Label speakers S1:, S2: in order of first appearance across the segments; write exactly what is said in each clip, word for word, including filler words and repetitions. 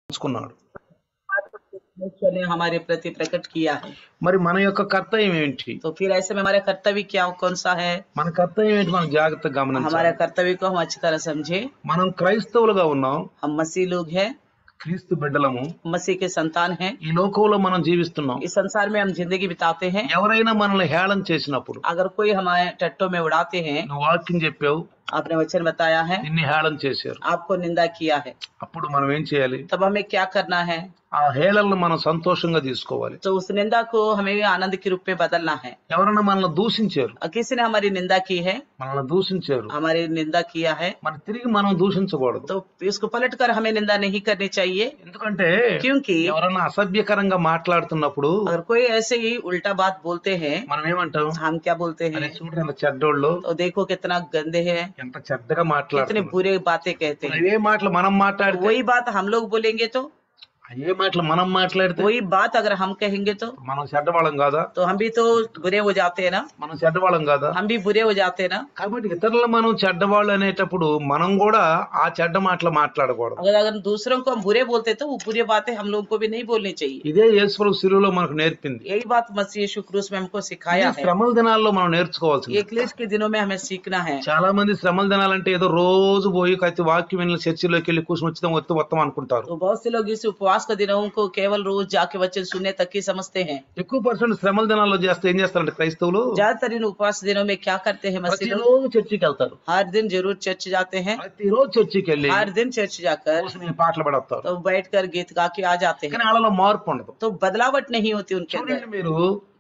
S1: పంచుకున్నాడు.
S2: परमेश्वर ने हमारे प्रति प्रकट किया है।
S1: మరి మన యొక్క కర్తవ్యం ఏంటి?
S2: तो फिर ऐसे में हमारा कर्तव्य क्या कौन सा है?
S1: మన కర్తవ్యం ఏంటి మనం జాగ్రత్తగా గమనించాలి.
S2: हमारा कर्तव्य को हम अच्छी तरह समझे।
S1: మనం క్రైస్తవులుగా ఉన్నాం,
S2: हम मसीह लोग हैं,
S1: క్రీస్తు బిడ్డలము,
S2: मसीह के संतान हैं।
S1: ఈ లోకంలో మనం జీవిస్తున్నాం.
S2: इस संसार में हम जिंदगी बिताते हैं।
S1: ఎవరైనా మనల్ని హేళన చేసినప్పుడు,
S2: अगर कोई हमारे टट्टों में उड़ाते हैं,
S1: నువ్వు వాక్యం చెప్పావు,
S2: आपने वचन बताया है,
S1: నిన్ను హేళన చేశారు,
S2: आपको निंदा किया है,
S1: అప్పుడు మనం ఏం చేయాలి?
S2: तब हमें क्या करना है?
S1: ఆ హేళనను మనం సంతోషంగా తీసుకోవాలి.
S2: तो उस निंदा को हमें आनंद के रूप में बदलना है।
S1: ఎవరైనా మనల్ని దూషించారు,
S2: और किसी ने हमारी निंदा की है,
S1: మనల్ని దూషించారు,
S2: हमारी निंदा किया है,
S1: మరి తిరిగి మనం దూషించకూడదు.
S2: तो इसको पलट कर हमें निंदा नहीं करनी चाहिए।
S1: ఎందుకంటే
S2: क्योंकि
S1: ఎవరైనా అసభ్యకరంగా మాట్లాడుతున్నప్పుడు
S2: अगर कोई ऐसे ही उल्टा बात बोलते हैं,
S1: మనం ఏమంటాం?
S2: हम क्या बोलते
S1: అరే
S2: हैं?
S1: చూడరా ఎంత చెడ్డోళ్ళు,
S2: तो देखो कितना गंदे हैं,
S1: ఎంత చెడ్డగా
S2: कितने
S1: మాట్లాడుతున్నారు.
S2: बुरे बातें कहते हैं।
S1: ఏ మాటలు మనం మాట్లాడితే,
S2: वही बात हम लोग बोलेंगे तो,
S1: ఏ మాటలు మనం మాట్లాడితే
S2: वही बात अगर हम कहेंगे तो
S1: మనం చెడ్డవాళ్ళం కాదా?
S2: तो हम भी तो बुरे हो जाते हैं ना,
S1: మనం చెడ్డవాళ్ళం కాదా?
S2: हम भी बुरे हो जाते हैं ना।
S1: కాబట్టి ఇతరులు మనం చెడ్డవాళ్ళు అనేటప్పుడు మనం కూడా ఆ చెడ్డ మాటలు మాట్లాడకూడదు.
S2: अगर अगर दूसरों को हम बुरे बोलते तो वो बुरी बातें हम लोगों को भी नहीं बोलनी चाहिए।
S1: ఇదే యేసుప్రభు శిలువలో మనకు నేర్పింది.
S2: यही बात मसीह यीशु क्रूस में हमको
S1: ఈ
S2: सिखाया है।
S1: శ్రమల దినాల్లో మనం నేర్చుకోవాల్సింది.
S2: ये क्लेश के दिनों में हमें सीखना है।
S1: చాలా మంది శ్రమల దినాలంటే ఏదో రోజు పోయి కత్తి వాక్యం వెళ్ళి చర్చిలోకి వెళ్ళి కూర్చొని వచ్చిన వత్తు వత్తం అనుకుంటారు.
S2: तो बहुत से लोग इस उपवास के दिनों को केवल रोज जाके वचन सुनने तक ही समझते हैं।
S1: ఎక్కువ పర్సెంట్ శ్రమల దినాల్లో చేస్తే ఏం చేస్తారంటే క్రైస్తవులు
S2: ज्यादातर इन उपवास दिनों में क्या करते हैं मसीह लोग?
S1: ప్రతిరోజు చర్చికి వెళ్తారు,
S2: हर दिन जरूर चर्च जाते हैं,
S1: ప్రతిరోజు చర్చికి వెళ్ళి
S2: हर दिन चर्च जाकर
S1: కూర్చొని పాటలు పడతారు.
S2: तो बैठकर गीत गा के आ जाते हैं,
S1: కానీ వాళ్ళలో మార్పు ఉండదు.
S2: तो बदलावट नहीं होती उनके अंदर।
S1: చూడండి, మీరు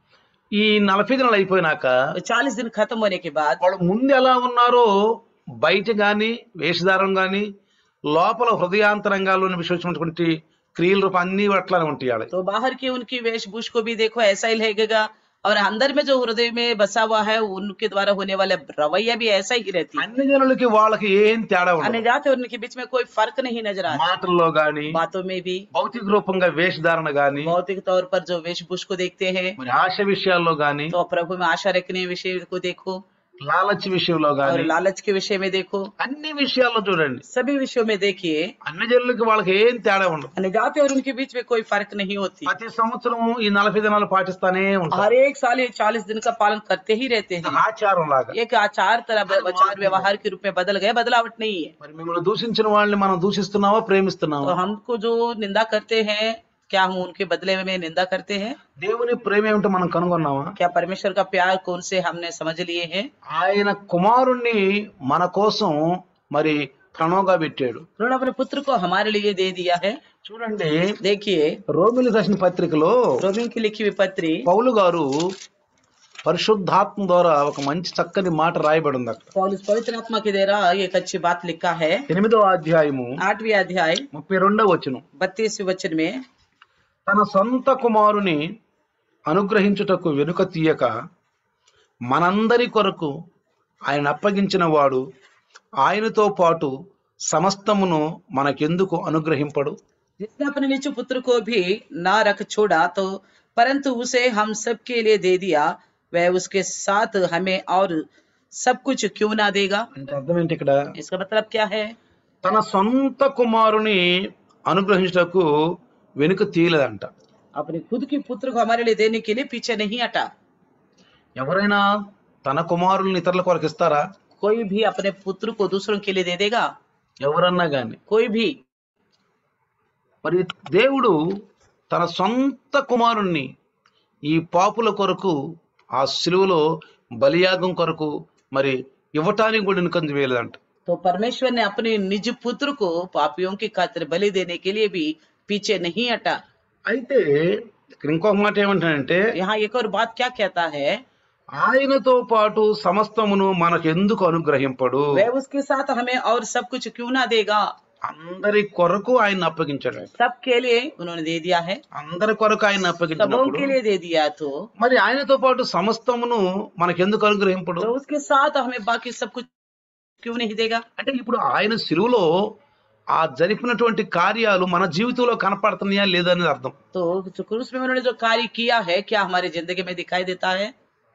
S1: ఈ నలభై దినాలు అయిపోయినాక
S2: तो चालीस दिन खत्म होने के बाद
S1: వాళ్ళు ముందు ఎలా ఉన్నారో బయట గాని వేషధారం గాని లోపల హృదయాంతరంగాల్లోని విశ్వసినటువంటి క్రియల రూపం అన్ని అట్లానే ఉంటాయి వాళ్ళకి.
S2: तो बाहर की उनकी वेशभूष को भी देखो ऐसा ही लगेगा, और अंदर में जो हृदय में बसा हुआ है उनके द्वारा होने वाला रवैया भी ऐसा ही रहती है।
S1: అన్ని జనులకి వాళ్ళకి ఏం తేడా
S2: आने
S1: ఉండదు.
S2: जाते उनके बीच में कोई फर्क नहीं नजर आता,
S1: మాటల్లో గాని
S2: बातों में भी,
S1: భౌతిక రూపంగా వేషధారణ గాని
S2: भौतिक तौर पर जो वेशभूष को देखते हैं,
S1: మరి ఆశ విషయాల్లో గాని
S2: तो प्रभु में आशा रखने विषय को देखो,
S1: లాలచ్ విషయంలో
S2: और
S1: గాని
S2: लालच के विषय में देखो,
S1: అన్ని విషయాల్లో చూడండి
S2: सभी विषयों में देखिए
S1: అన్ని జనులకి వాళ్ళకి ఏం తేడా ఉండదు.
S2: आने जाते और उनके बीच में कोई फर्क नहीं होती।
S1: ప్రతి సంవత్సరం ఈ నలభై దినాలు పాటిస్తానే ఉంటారు.
S2: हर एक साल ये चालीस दिन का पालन करते ही रहते हैं।
S1: ఆచారం లాగా.
S2: एक आचार तरह आचार व्यवहार के रूप में बदल गए, बदलावट नहीं है।
S1: మరి మిమ్మల్ని దూషించిన వాళ్ళని మనం దూషిస్తున్నావా ప్రేమిస్తున్నావా?
S2: तो हमको जो निंदा करते हैं, क्या हम उनके बदले में निंदा करते हैं?
S1: దేవుని ప్రేమ ఏమిటో మనం కనుగొన్నావా?
S2: क्या परमेश्वर का प्यार कौन से हमने समझ लिए हैं?
S1: ఆయన కుమారుణ్ణి మన కోసం మరి ప్రణోగా పెట్టాడు.
S2: उन्होंने अपने पुत्र को हमारे लिए दे दिया है।
S1: చూడండి,
S2: देखिए
S1: రోమిలి రాసిన పత్రికలో
S2: रोमियों की लिखी हुई पत्री
S1: పౌలు గారు పరిశుద్ధాత్మ ద్వారా ఒక మంచి చక్కని మాట రాయబడి ఉంది అక్కడ.
S2: पौलुस पवित्र आत्मा के द्वारा एक अच्छी बात लिखा है।
S1: ఎనిమిదో అధ్యాయము
S2: आठवीं अध्याय
S1: ముప్పై రెండో వచనం.
S2: बत्तीसवें वचन में,
S1: తన సొంత కుమారుని అనుగ్రహించుటకు వెనుక తీయక మనందరి కొరకు ఆయన అప్పగించిన వాడు ఆయనతో పాటు సమస్తమును మనకెందుకు అనుగ్రహింపడు?
S2: जिसने अपने निज पुत्र को भी ना रख छोड़ा तो परंतु उसे हम सब के लिए दे दिया, वह उसके साथ हमें और सब कुछ क्यों ना देगा?
S1: అంటే అర్థం ఏంటి ఇక్కడ?
S2: इसका मतलब क्या है?
S1: తన సొంత కుమారుని అనుగ్రహించుటకు వెనుక తీయలేదంట.
S2: अपने खुद के पुत्र को हमारे लिए देने के लिए पीछे नहीं हटा।
S1: ఎవరైనా తన కుమారుల్ని ఇతరుల కొరకు ఇస్తారా?
S2: कोई भी अपने पुत्र को दूसरों के लिए दे देगा?
S1: ఎవరన్నా గాని.
S2: कोई भी।
S1: మరి దేవుడు తన సొంత కుమారుణ్ణి ఈ పాపుల కొరకు ఆ శిలువలో బలియాగం కొరకు మరి ఇవ్వటానికి కూడా వెనుకంజ వేయలేదంట.
S2: तो परमेश्वर ने अपने निज पुत्र को पापियों की खातिर बलि देने के लिए भी पीछे नहीं हटा।
S1: అయితే ఇక్కడ ఇంకొక మాట ఏమంటానంటే,
S2: यहाँ एक और बात क्या कहता है?
S1: ఆయనతో పాటు సమస్తమును మనకు ఎందుకు అనుగ్రహింపడు?
S2: वह उसके साथ हमें और सब कुछ क्यों ना देगा?
S1: అందరి కొరకు ఆయన అప్పగించాడు.
S2: सबके लिए उन्होंने दे दिया है,
S1: అందరి కొరకు ఆయన
S2: सबों
S1: అప్పగించినప్పుడు
S2: के लिए दे दिया, तो
S1: మరి ఆయనతో పాటు సమస్తమును మనకు ఎందుకు అనుగ్రహింపడు?
S2: तो उसके साथ हमें बाकी सब कुछ क्यों नहीं देगा?
S1: అంటే ఇప్పుడు ఆయన శిలువలో ఆ జరిపినటువంటి కార్యాలు మన జీవితంలో కనపడుతున్నాయా లేదా అనేది అర్థం.
S2: तो जो क्रूस में उन्होंने जो कार्य किया है क्या हमारी जिंदगी में दिखाई देता है?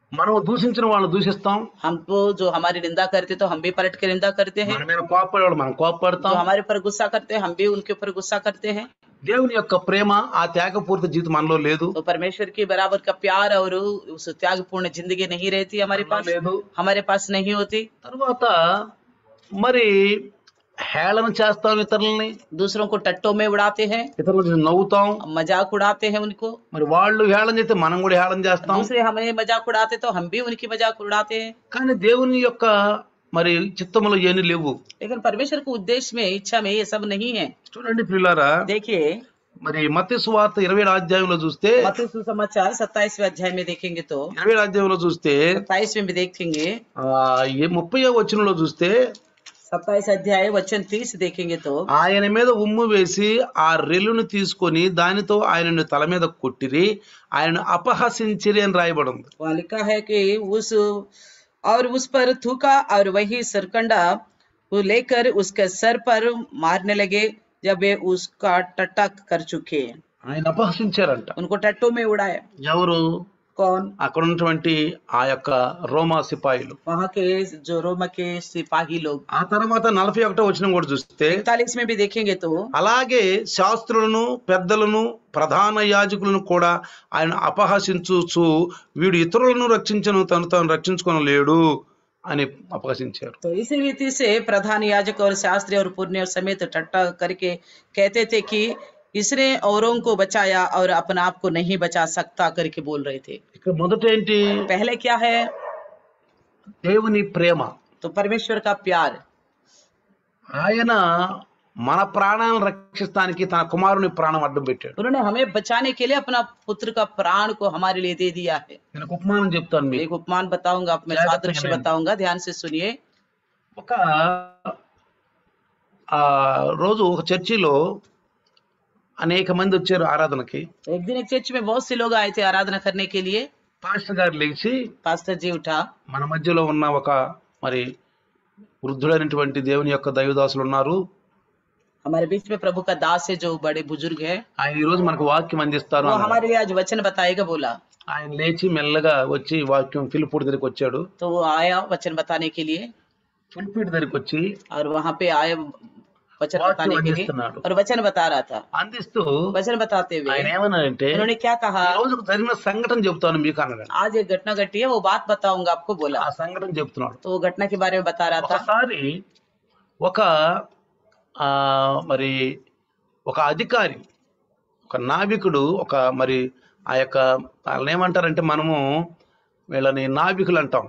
S1: మనం దూషించిన వాళ్ళని దూషిస్తాం,
S2: हमको जो हमारी निंदा करते तो हम भी पलट के निंदा करते हैं,
S1: మన మీద కోపపడేవాళ్ళు మనం
S2: जो
S1: కోపపడతాం.
S2: हमारे ऊपर गुस्सा करते हैं हम भी उनके ऊपर गुस्सा करते हैं.
S1: దేవుని యొక్క ప్రేమ, ఆ త్యాగపూరిత జీవితం మనలో లేదు,
S2: तो परमेश्वर की बराबर का प्यार और उस त्यागपूर्ण जिंदगी नहीं रहती हमारे
S1: మనలో
S2: पास,
S1: లేదు.
S2: हमारे पास नहीं होती.
S1: తర్వాత మరి హేళన చేస్తాం ఇతరులని,
S2: दूसरों को टट्टों में उड़ाते हैं,
S1: ఇతరుల గురించి నవ్వుతాం.
S2: मजाक उड़ाते हैं उनको.
S1: మరి వాళ్ళు హేళన చేస్తే మనం కూడా హేళన చేస్తాం.
S2: दूसरे हमें मजाक उड़ाते तो हम भी उनकी मजाक उड़ाते हैं.
S1: కానీ దేవుని యొక్క మరి చిత్తములో ఏమీ లేవు.
S2: लेकिन परमेश्वर के उद्देश्य में, इच्छा में ये सब नहीं है.
S1: చూడండి ప్రియులారా,
S2: देखिए
S1: మరి మత్తయి సువార్త ఇరవై ఏడు అధ్యాయంలో చూస్తే,
S2: मत्ती सुसमाचार सत्ताईसवें अध्याय में देखेंगे तो
S1: ఇరవై ఏడు అధ్యాయంలో చూస్తే
S2: सत्ताईसवें में देखेंगे,
S1: ఆ ముప్పై వచనంలో చూస్తే,
S2: सत्ताईस अध्याय वचन तीस देखेंगे तो
S1: ఆయన మీద ఉమ్ము వేసి ఆ రెల్లును తీసుకొని దానితో ఆయనను తల మీద కొట్టిరి, ఆయనను అపహసించిరి అని రాయబడి ఉంది.
S2: वहाँ लिखा है कि उस और उस पर थूका और वही सरकंडा वो लेकर उसके सर पर मारने लगे जब वे उसका टट्टा कर चुके.
S1: ఆయన అపహసించారంట.
S2: उनको टट्टों में उड़ाया.
S1: ఎవరు?
S2: कौन?
S1: అక్కడ ఉన్నటువంటి ఆ యొక్క రోమా సిపాయిలు.
S2: वहाँ के जो रोमा के सिपाही लोग.
S1: ఆ తర్వాత నలభై ఒకటో వచనం కూడా చూస్తే,
S2: इकतालीस में भी देखेंगे तो
S1: అలాగే శాస్త్రులను పెద్దలను ప్రధాన యాజకులను కూడా ఆయన అపహసించుచు వీడు ఇతరులను రక్షించను తను తాను రక్షించుకొనలేడు అని అపహసించారు.
S2: तो इसी रीति से प्रधान याजक और शास्त्री और पुण्य समेत टट्टा करके कहते थे कि इसने औरों को बचाया और अपने आप को नहीं बचा सकता करके बोल रहे थे.
S1: ఇక్కడ మొదట ఏంటి?
S2: पहले क्या है?
S1: దేవుని ప్రేమ.
S2: तो परमेश्वर का प्यार.
S1: ఆయన మన ప్రాణాలను రక్షిస్తానికి తన కుమారుని ప్రాణం అడ్డం పెట్టాడు.
S2: उन्होंने हमें बचाने के लिए अपना पुत्र का प्राण को हमारे लिए दे दिया है.
S1: నేను ఒక ఉపమానం చెప్తాను మీకు.
S2: एक उपमान बताऊंगा, आप मैं
S1: क्या
S2: सादृश्य
S1: बताएंगे?
S2: बताऊंगा, ध्यान से सुनिए.
S1: ఒక ఆ రోజు ఒక చర్చిలో అనేక మంది వచ్చారు ఆరాధనకి.
S2: एक दिन एक चर्च में बहुत से लोग आए थे आराधना करने के लिए.
S1: పాస్టర్ గారు లేచి
S2: पास्टर जी उठा.
S1: మన మధ్యలో ఉన్న ఒక మరి వృద్ధుడైనటువంటి దేవుని యొక్క దైవదాసులు ఉన్నారు,
S2: हमारे बीच में प्रभु का दास है जो बड़े बुजुर्ग है,
S1: ఆయన ఈ రోజు మనకు వాక్యం అందిస్తారు
S2: वो
S1: అన్నారు.
S2: हमारे लिए आज वचन बताएगा बोला.
S1: ఆయన లేచి మెల్లగా వచ్చి వాక్యం ఫిలిప్పుడి దగ్గరికి వచ్చాడు.
S2: तो वो आया वचन बताने के लिए
S1: ఫిలిప్పుడి దగ్గరికి వచ్చి
S2: और वहां पे आए वचन
S1: वाक्य
S2: बताने के लिए
S1: अंदिస్తున్నాడు.
S2: और वचन बता रहा था.
S1: అందిస్తూ
S2: वचन बताते हुए
S1: ఆయన ఏమన్నాడంటే,
S2: उन्होंने क्या कहा?
S1: ఈ రోజు జరిగిన సంఘటన చెప్తాను మీకు అన్నాడు.
S2: आज एक घटना घटी है, वो बात बताऊंगा आपको बोला.
S1: ఆ సంఘటన చెప్తున్నాడు.
S2: तो वो घटना के बारे में बता रहा था.
S1: ఒకసారి ఒక ఆ మరి ఒక అధికారి, ఒక నావికుడు, ఒక మరి ఆ యొక్క వాళ్ళని ఏమంటారంటే మనము వీళ్ళని నావికులు అంటాం.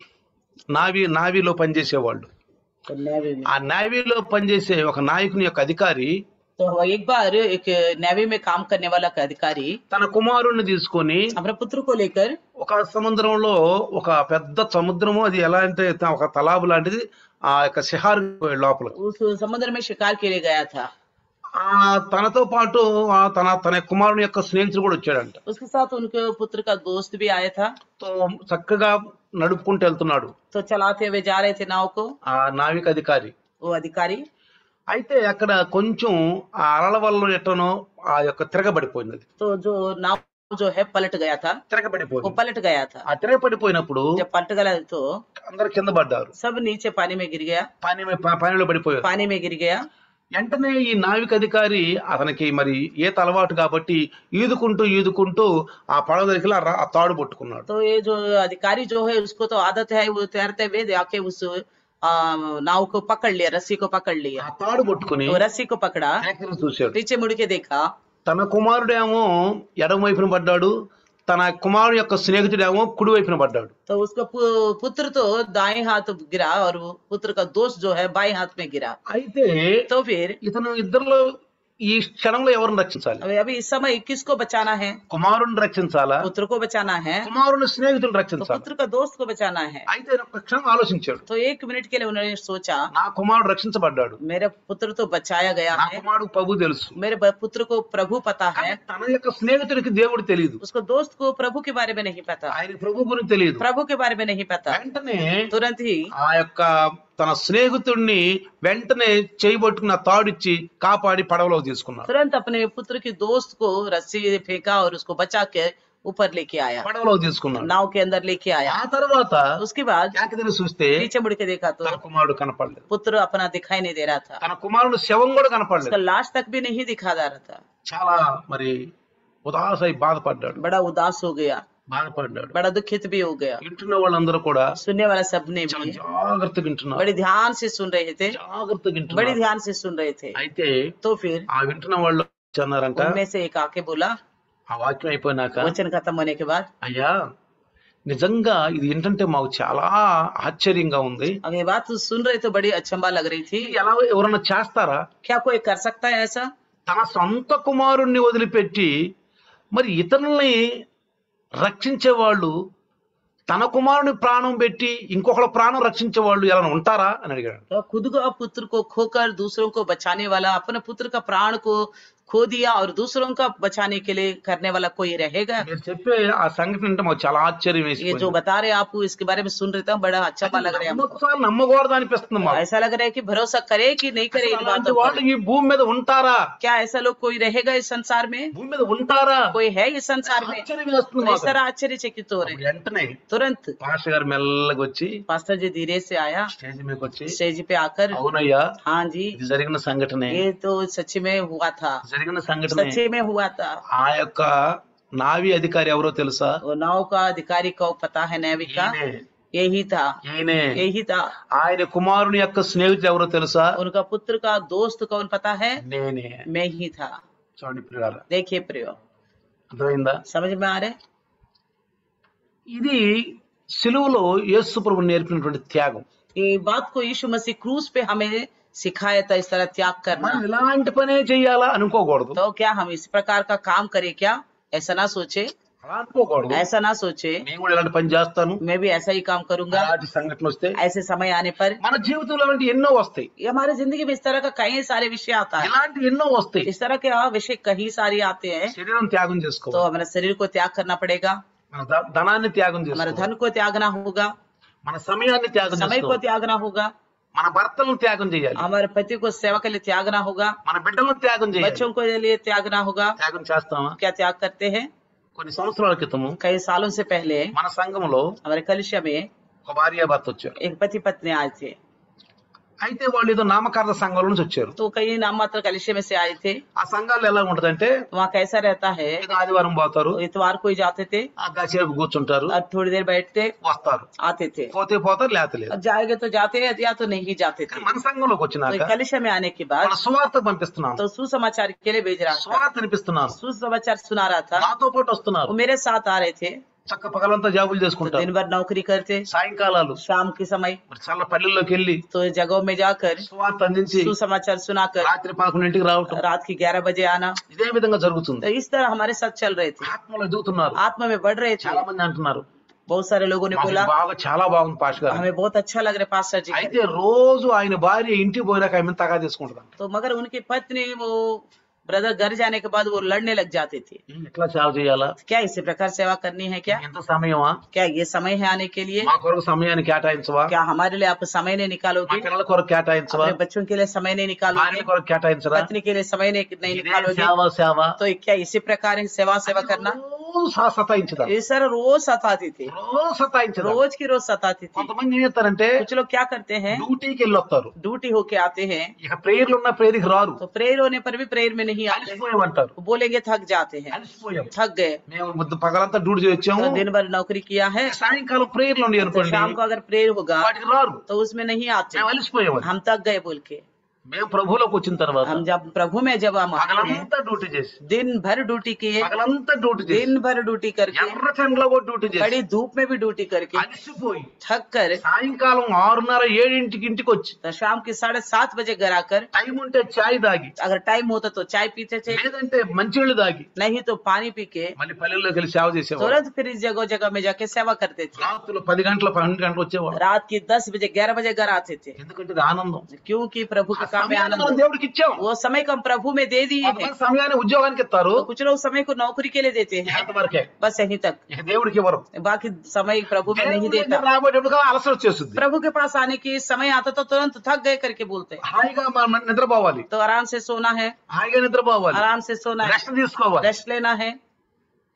S1: నావి నావీలో పనిచేసేవాళ్ళు.
S2: तो नेवी में
S1: ఆ నావీలో పనిచేసే ఒక నాయకుని యొక్క అధికారి
S2: तो एक बार एक नेवी में काम करने वाला का अधिकारी
S1: తన కుమారుణ్ణి తీసుకొని
S2: अपने पुत्र को लेकर
S1: ఒక సముద్రంలో, ఒక పెద్ద సముద్రము, అది ఎలా అంటే ఒక తలాబు లాంటిది, ఆ యొక్క శిహారు లోపల
S2: उस समुद्र में शिकार के लिए गया था.
S1: ఆ తనతో పాటు ఆ తన తన కుమారుని యొక్క స్నేహితుడు కూడా వచ్చాడంట.
S2: उसके साथ उनके पुत्र का दोस्त भी आया था.
S1: తో చక్కగా నడుపుకుంటూ వెళ్తున్నాడు
S2: तो चलाते हुए जा रहे थे नाव को
S1: ఆ నావిక అధికారి.
S2: वो अधिकारी.
S1: అయితే అక్కడ కొంచెం ఆ అలల వల్ల ఎట్టనో ఆ యొక్క తిరగబడిపోయినది.
S2: तो जो नाव जो है पलट गया था, वो
S1: తిరగబడిపోయింది.
S2: पलट गया था.
S1: ఆ తిరగబడిపోయినప్పుడు
S2: जब पलट गया तो
S1: అందరు కింద పడ్డారు.
S2: सब नीचे पानी में गिर गया,
S1: పానీ పా- పానీలో పడిపోయారు.
S2: पानी में गिर गया.
S1: వెంటనే ఈ నావిక అధికారి, అతనికి మరి ఈత అలవాటు కాబట్టి ఈదుకుంటూ ఈదుకుంటూ ఆ పడవ దగ్గర ఆ రా- ఆ తాడు పట్టుకున్నాడు.
S2: तो ये जो अधिकारी जो है उसको तो आदत है, वो तैरते हुए जाके उस आ, नाव को पकड़ लिया, रस्सी को पकड़ लिया.
S1: ఆ తాడు పట్టుకుని
S2: तो रस्सी को पकड़ा,
S1: వెనక్కి చూశాడు.
S2: नीचे मुड़ के देखा.
S1: తన కుమారుడేమో ఎడమ వైపున పడ్డాడు, తన కుమారుడు యొక్క స్నేహితుడేమో కుడి వైపున పడ్డాడు.
S2: तो उसका पु- पुत्र तो दाएं हाथ गिरा और वो पुत्र का दोस्त जो है बाएं हाथ में गिरा.
S1: అయితే
S2: तो फिर
S1: ఇతను ఇద్దరిలో ఈ క్షణంలో ఎవరిని రక్షించాలి?
S2: अभी अभी इस समय किसको बचाना है?
S1: కుమారుని రక్షించాలా,
S2: पुत्र को बचाना है,
S1: కుమారుని స్నేహితులు
S2: तो
S1: రక్షించాలి?
S2: पुत्र का दोस्त को बचाना है.
S1: అయితే ఆయన ఒక క్షణం ఆలోచించాడు,
S2: तो एक मिनट के लिए उन्होंने सोचा,
S1: నా కుమారుడు రక్షించబడ్డాడు,
S2: मेरा पुत्र तो बचाया गया
S1: నా
S2: है,
S1: కుమారుడు ప్రభు తెలుసు,
S2: मेरे ब- पुत्र को प्रभु पता
S1: కానీ
S2: है,
S1: తన యొక్క స్నేహితుడికి దేవుడు తెలియదు,
S2: उसको दोस्त को प्रभु के बारे में नहीं पता,
S1: ఆయన ప్రభు గురించి తెలియదు.
S2: प्रभु के बारे में नहीं पता.
S1: వెంటనే
S2: तुरंत ही
S1: ఆ యొక్క తన స్నేహితుడిని వెంటనే చేయబట్టుకున్న తాడిచ్చి కాపాడి పడవలో తీసుకున్నాడు.
S2: तुरंत अपने पुत्र के दोस्त को रस्सी फेंका और उसको बचा के ऊपर लेके आया,
S1: పడవలో తీసుకున్నాడు.
S2: नाव के अंदर लेके आया।
S1: ఆ తర్వాత
S2: उसके बाद
S1: వెనక్కి తిరిగి చూస్తే
S2: पीछे मुड़ के देखा तो
S1: తన కుమారుడు కనపడలేదు.
S2: पुत्र अपना दिखाई नहीं दे रहा था,
S1: తన కుమారుడు శవం కూడా
S2: उसका
S1: కనపడలేదు.
S2: लाश तक भी नहीं दिखा जा रहा था।
S1: చాలా మరి ఉదాసై బాధపడ్డాడు
S2: बड़ा उदास हो गया,
S1: బాధపడ్డాడు.
S2: बड़ा दुखित भी हो गया।
S1: వింటున్న వాళ్ళందరూ కూడా
S2: सुनने वाला सबने
S1: చాలా
S2: भी
S1: జాగ్రత్తగా వింటున్నారు,
S2: बड़े ध्यान से सुन रहे थे,
S1: జాగ్రత్తగా
S2: बड़े
S1: వింటున్నారు.
S2: ध्यान से सुन रहे थे।
S1: అయితే
S2: तो फिर
S1: ఆ వింటున్న వాళ్ళు అన్నారంట,
S2: उनमें से एक आके बोला,
S1: ఆ వాక్యం అయిపోయినాక,
S2: वचन खत्म होने के बाद,
S1: అయ్యా నిజంగా ఇది ఏంటంటే మాకు చాలా ఆశ్చర్యంగా ఉంది.
S2: अब ये बात सुन रहे तो बड़ी अचंबा लग रही थी।
S1: ఇది ఎలా ఎవరన్నా చేస్తారా?
S2: क्या कोई कर सकता है ऐसा?
S1: తన సొంత కుమారుణ్ణి వదిలిపెట్టి మరి ఇతరుల్ని రక్షించే వాళ్ళు, తన కుమారుని ప్రాణం పెట్టి ఇంకొకళ్ళ ప్రాణం రక్షించే వాళ్ళు ఎలా ఉంటారా అని అడిగాడు.
S2: तो खुद का पुत्र को खोकर दूसरों को बचाने वाला, अपने पुत्र का प्राण को खो दिया और दूसरों का बचाने के लिए करने वाला कोई रहेगा?
S1: మీరు చెప్పే ఆ సంఘటన అంటే మాకు చాలా ఆశ్చర్యం
S2: ये
S1: వేసిపోయింది.
S2: जो बता रहे आपको, इसके बारे में सुन रहे थे, बड़ा अच्छा लग रहा है हमको।
S1: నమ్మొచ్చా నమ్మకూడదు అనిపిస్తుంది మాకు.
S2: ऐसा लग रहा है कि भरोसा करे कि नहीं करे इन
S1: అలాంటి
S2: बातों
S1: వాళ్ళు
S2: पर।
S1: ఈ భూమి మీద ఉంటారా?
S2: क्या ऐसा लोग कोई रहेगा इस संसार में?
S1: భూమి మీద ఉంటారా?
S2: कोई है इस संसार में?
S1: ఆశ్చర్యం వేస్తుంది
S2: तो इस
S1: మాకు.
S2: तरह आश्चर्यचकित हो रहे।
S1: వెంటనే
S2: तुरंत
S1: పాస్టర్ గారు మెల్లగా వచ్చి
S2: पास्टर जी धीरे से आया,
S1: స్టేజ్ మీదకి వచ్చి,
S2: स्टेज पे आकर,
S1: అవునయ్యా
S2: हाँ जी,
S1: ఇది జరిగిన సంఘటనే,
S2: ये तो सच में हुआ था,
S1: జరిగిన సంఘటనే.
S2: सच्चे में हुआ था।
S1: ఆ యొక్క నావీ అధికారి ఎవరో తెలుసా?
S2: वो नाव का अधिकारी को पता है, नाविक का
S1: ఈయనే,
S2: यही था,
S1: ఈయనే.
S2: यही था।
S1: ఆయన కుమారుని యొక్క స్నేహితుడు ఎవరో తెలుసా?
S2: उनका पुत्र का दोस्त कौन पता है?
S1: నేనే.
S2: मैं ही था।
S1: చూడండి ప్రియులారా,
S2: देखिए प्रियो,
S1: అర్థమైందా?
S2: समझ में आ रहे?
S1: ఇది సిలువలో యేసు ప్రభు నేర్పినటువంటి త్యాగం.
S2: ये बात को यीशु मसीह क्रूस पे हमें सिखाया था, इस तरह त्याग करना।
S1: మనం ఇలాంటి పనే చెయ్యాలా అనుకోకూడదు,
S2: तो क्या हम इस प्रकार का काम करें क्या? ऐसा ना सोचे,
S1: అలా అనుకోకూడదు.
S2: ऐसा ना सोचे
S1: నేను కూడా ఇలాంటి పని చేస్తాను,
S2: मैं भी ऐसा ही काम करूंगा।
S1: అలాంటి సంఘటన వస్తే
S2: ऐसे समय आने पर
S1: మన జీవితంలో అలాంటి ఎన్నో వస్తాయి,
S2: ये हमारे जिंदगी में इस तरह का कई सारे विषय आता है,
S1: ఇలాంటి ఎన్నో వస్తాయి.
S2: इस तरह के हाँ विषय कहीं सारे आते हैं।
S1: శరీరం త్యాగం
S2: तो
S1: చేసుకోవాలి,
S2: हमारे शरीर को त्याग करना पड़ेगा,
S1: మన ధ- ధనాన్ని త్యాగం
S2: हमारे
S1: చేసుకోవాలి,
S2: धन को त्यागना होगा,
S1: మన సమయాన్ని త్యాగం
S2: समय को
S1: చేసుకోవాలి,
S2: त्यागना होगा,
S1: మన భర్తలను త్యాగం చేయాలి,
S2: हमारे पति को सेवा के लिए त्यागना होगा,
S1: మన బిడ్డలను త్యాగం చేయాలి.
S2: बच्चों को लिए त्यागना होगा।
S1: త్యాగం చేస్తామా?
S2: क्या त्याग करते हैं?
S1: కొన్ని సంవత్సరాల క్రితము
S2: कई सालों से पहले
S1: మన సంఘంలో
S2: हमारे कलिशा में
S1: ఒక భార్య భర్త వచ్చారు.
S2: एक पति पत्नी आए थे।
S1: అయితే వాళ్ళు ఏదో నామకార్థ సంఘాల నుంచి వచ్చారు.
S2: तो कई नाम मात्र कलिशे में से आए थे।
S1: ఆ సంఘాలు ఎలా ఉంటదంటే,
S2: वहाँ कैसा रहता है,
S1: ఏదో ఆదివారం పోతారు,
S2: तो इतवार को ही जाते थे
S1: ఆ కాసేపు కూర్చుంటారు,
S2: और थोड़ी देर बैठते
S1: వస్తారు,
S2: आते थे,
S1: పోతే పోతారు లేతలేదు.
S2: अब जाएंगे तो जाते हैं या तो नहीं जाते थे।
S1: మన సంఘంలోకి
S2: तो
S1: వచ్చినాక
S2: कलिशा में आने के बाद
S1: మన సువార్త పంపిస్తున్నాను,
S2: तो सुसमाचार के लिए भेज रहा था,
S1: సువార్త అనిపిస్తున్నాను,
S2: सुसमाचार सुना रहा था।
S1: నాతో పాటు వస్తున్నారు,
S2: वो मेरे साथ आ रहे थे।
S1: చక్క పగలంతా జాబులు
S2: तो
S1: చేసుకుంటారు,
S2: दिन भर नौकरी करते,
S1: సాయంకాలాలు
S2: शाम के समय
S1: మరి చాలా పల్లెల్లోకి వెళ్ళి
S2: तो जगहों में जाकर
S1: సువార్త అందించి
S2: सुसमाचार सुनाकर
S1: రాత్రి పదకొండింటికి రావటం,
S2: रात की ग्यारह बजे आना।
S1: ఇదే విధంగా జరుగుతుంది.
S2: तो इस तरह हमारे साथ चल रहे थे,
S1: ఆత్మలో ఎదుగుతున్నారు.
S2: आत्मा में बढ़ रहे थे।
S1: చాలా మంది అంటున్నారు,
S2: बहुत सारे लोगों ने
S1: మాకు
S2: बोला
S1: బాగా చాలా బాగుంది పాష్ గారు.
S2: हमें बहुत अच्छा लग रहा है पास्टर जी।
S1: అయితే రోజు ఆయన భార్య ఇంటికి పోయినాక ఆమె తగా తీసుకుంటారు.
S2: तो मगर उनकी पत्नी वो ब्रदर घर जाने के बाद वो लड़ने लग जाते थे।
S1: ఎట్లా సేవ చేయాలా?
S2: क्या इसी प्रकार सेवा करनी है क्या?
S1: ఎంత సమయమా?
S2: क्या ये समय है आने के लिए?
S1: మా కొరకు సమయాన్ని కేటాయించవా?
S2: क्या हमारे लिए आप समय नहीं
S1: మా
S2: निकालोगे?
S1: పిల్లల కొరకు కేటాయించవా?
S2: अपने बच्चों के लिए समय नहीं
S1: భార్యల
S2: निकालोगे?
S1: కొరకు కేటాయించరా?
S2: पत्नी के लिए समय नहीं नहीं
S1: ఇదే
S2: निकालोगे?
S1: సేవ సేవ
S2: तो क्या इसी प्रकार है सेवा सेवा करना?
S1: రోజు స- సతాయించదా?
S2: ये सर रोज सताती थी,
S1: రోజు సతాయించదా?
S2: रोज की रोज सताती थी।
S1: కొంతమంది ఏం చేస్తారంటే
S2: कुछ लोग क्या करते हैं,
S1: డ్యూటీకి వెళ్ళి వస్తారు,
S2: ड्यूटी होके आते हैं,
S1: ఇక ప్రేయర్లు ఉన్న ప్రేయర్కి రారు,
S2: तो प्रेयर होने पर भी प्रेयर में नहीं आते,
S1: అలసిపోయామంటారు.
S2: वो बोलेंगे थक जाते हैं,
S1: అలసిపోయాం,
S2: थक गए।
S1: మేము ముద్దు పగలంతా డ్యూటీ చేయొచ్చాము,
S2: तो दिन भर नौकरी किया है,
S1: సాయంకాలం ప్రేయర్లు ఉండి
S2: तो
S1: అనుకోండి,
S2: शाम को अगर प्रेयर होगा
S1: వాటికి రారు,
S2: तो उसमें नहीं आते,
S1: మేము అలసిపోయాము.
S2: हम थक गए बोल के।
S1: మేము ప్రభువులోకి వచ్చిన తర్వాత
S2: हम जब प्रभु में जब हम आए हैं,
S1: పగలంతా డ్యూటీ చేసి,
S2: दिन भर ड्यूटी किए,
S1: పగలంతా డ్యూటీ చేసి,
S2: दिन भर ड्यूटी करके,
S1: ఎర్ర చెండ్లో కూడా డ్యూటీ చేసి,
S2: बड़ी धूप में भी ड्यूटी करके
S1: అలసిపోయి
S2: थक कर
S1: సాయంకాలం ఆరున్నర ఏడింటికి ఇంటికి వచ్చి,
S2: तो शाम के साढ़े सात बजे घर आकर
S1: టైం ఉంటే చాయ్ తాగి,
S2: अगर टाइम होता तो चाय पीते थे,
S1: లేదంటే మంచినీళ్ళు తాగి
S2: नहीं तो पानी पी के
S1: మళ్ళీ పల్లెల్లోకి వెళ్ళి సేవ చేసేవాడు.
S2: तुरंत फिर इस जगह जगह में जाके सेवा करते थे।
S1: రాత్రులు పది గంటల పన్నెండు గంటలు వచ్చేవాడు.
S2: रात की दस बजे ग्यारह बजे घर आते थे,
S1: ఎందుకంటే ఇది ఆనందం.
S2: क्योंकि प्रभु के काम में
S1: సమయాన్ని మనం
S2: आनंद,
S1: దేవుడికి ఇచ్చాం.
S2: वो समय को हम प्रभु में दे दिए हैं।
S1: కొంతమంది సమయాన్ని ఉద్యోగానికి ఇస్తారు,
S2: तो कुछ लोग समय को नौकरी के लिए देते हैं,
S1: ఎంతవరకే,
S2: बस यहीं तक,
S1: ఇక దేవుడికి ఇవ్వరు.
S2: बाकी समय प्रभु में नहीं
S1: దేవుడి దగ్గర
S2: देता।
S1: రాబోయేటప్పుడు అలసట వచ్చేస్తుంది.
S2: प्रभु के पास आने की समय आता तो तुरंत थक गए करके बोलते हैं।
S1: హాయిగా మనం నిద్రపోవాలి,
S2: तो आराम से सोना है,
S1: హాయిగా నిద్రపోవాలి,
S2: आराम से सोना है,
S1: రెస్ట్ తీసుకోవాలి.
S2: रेस्ट लेना है।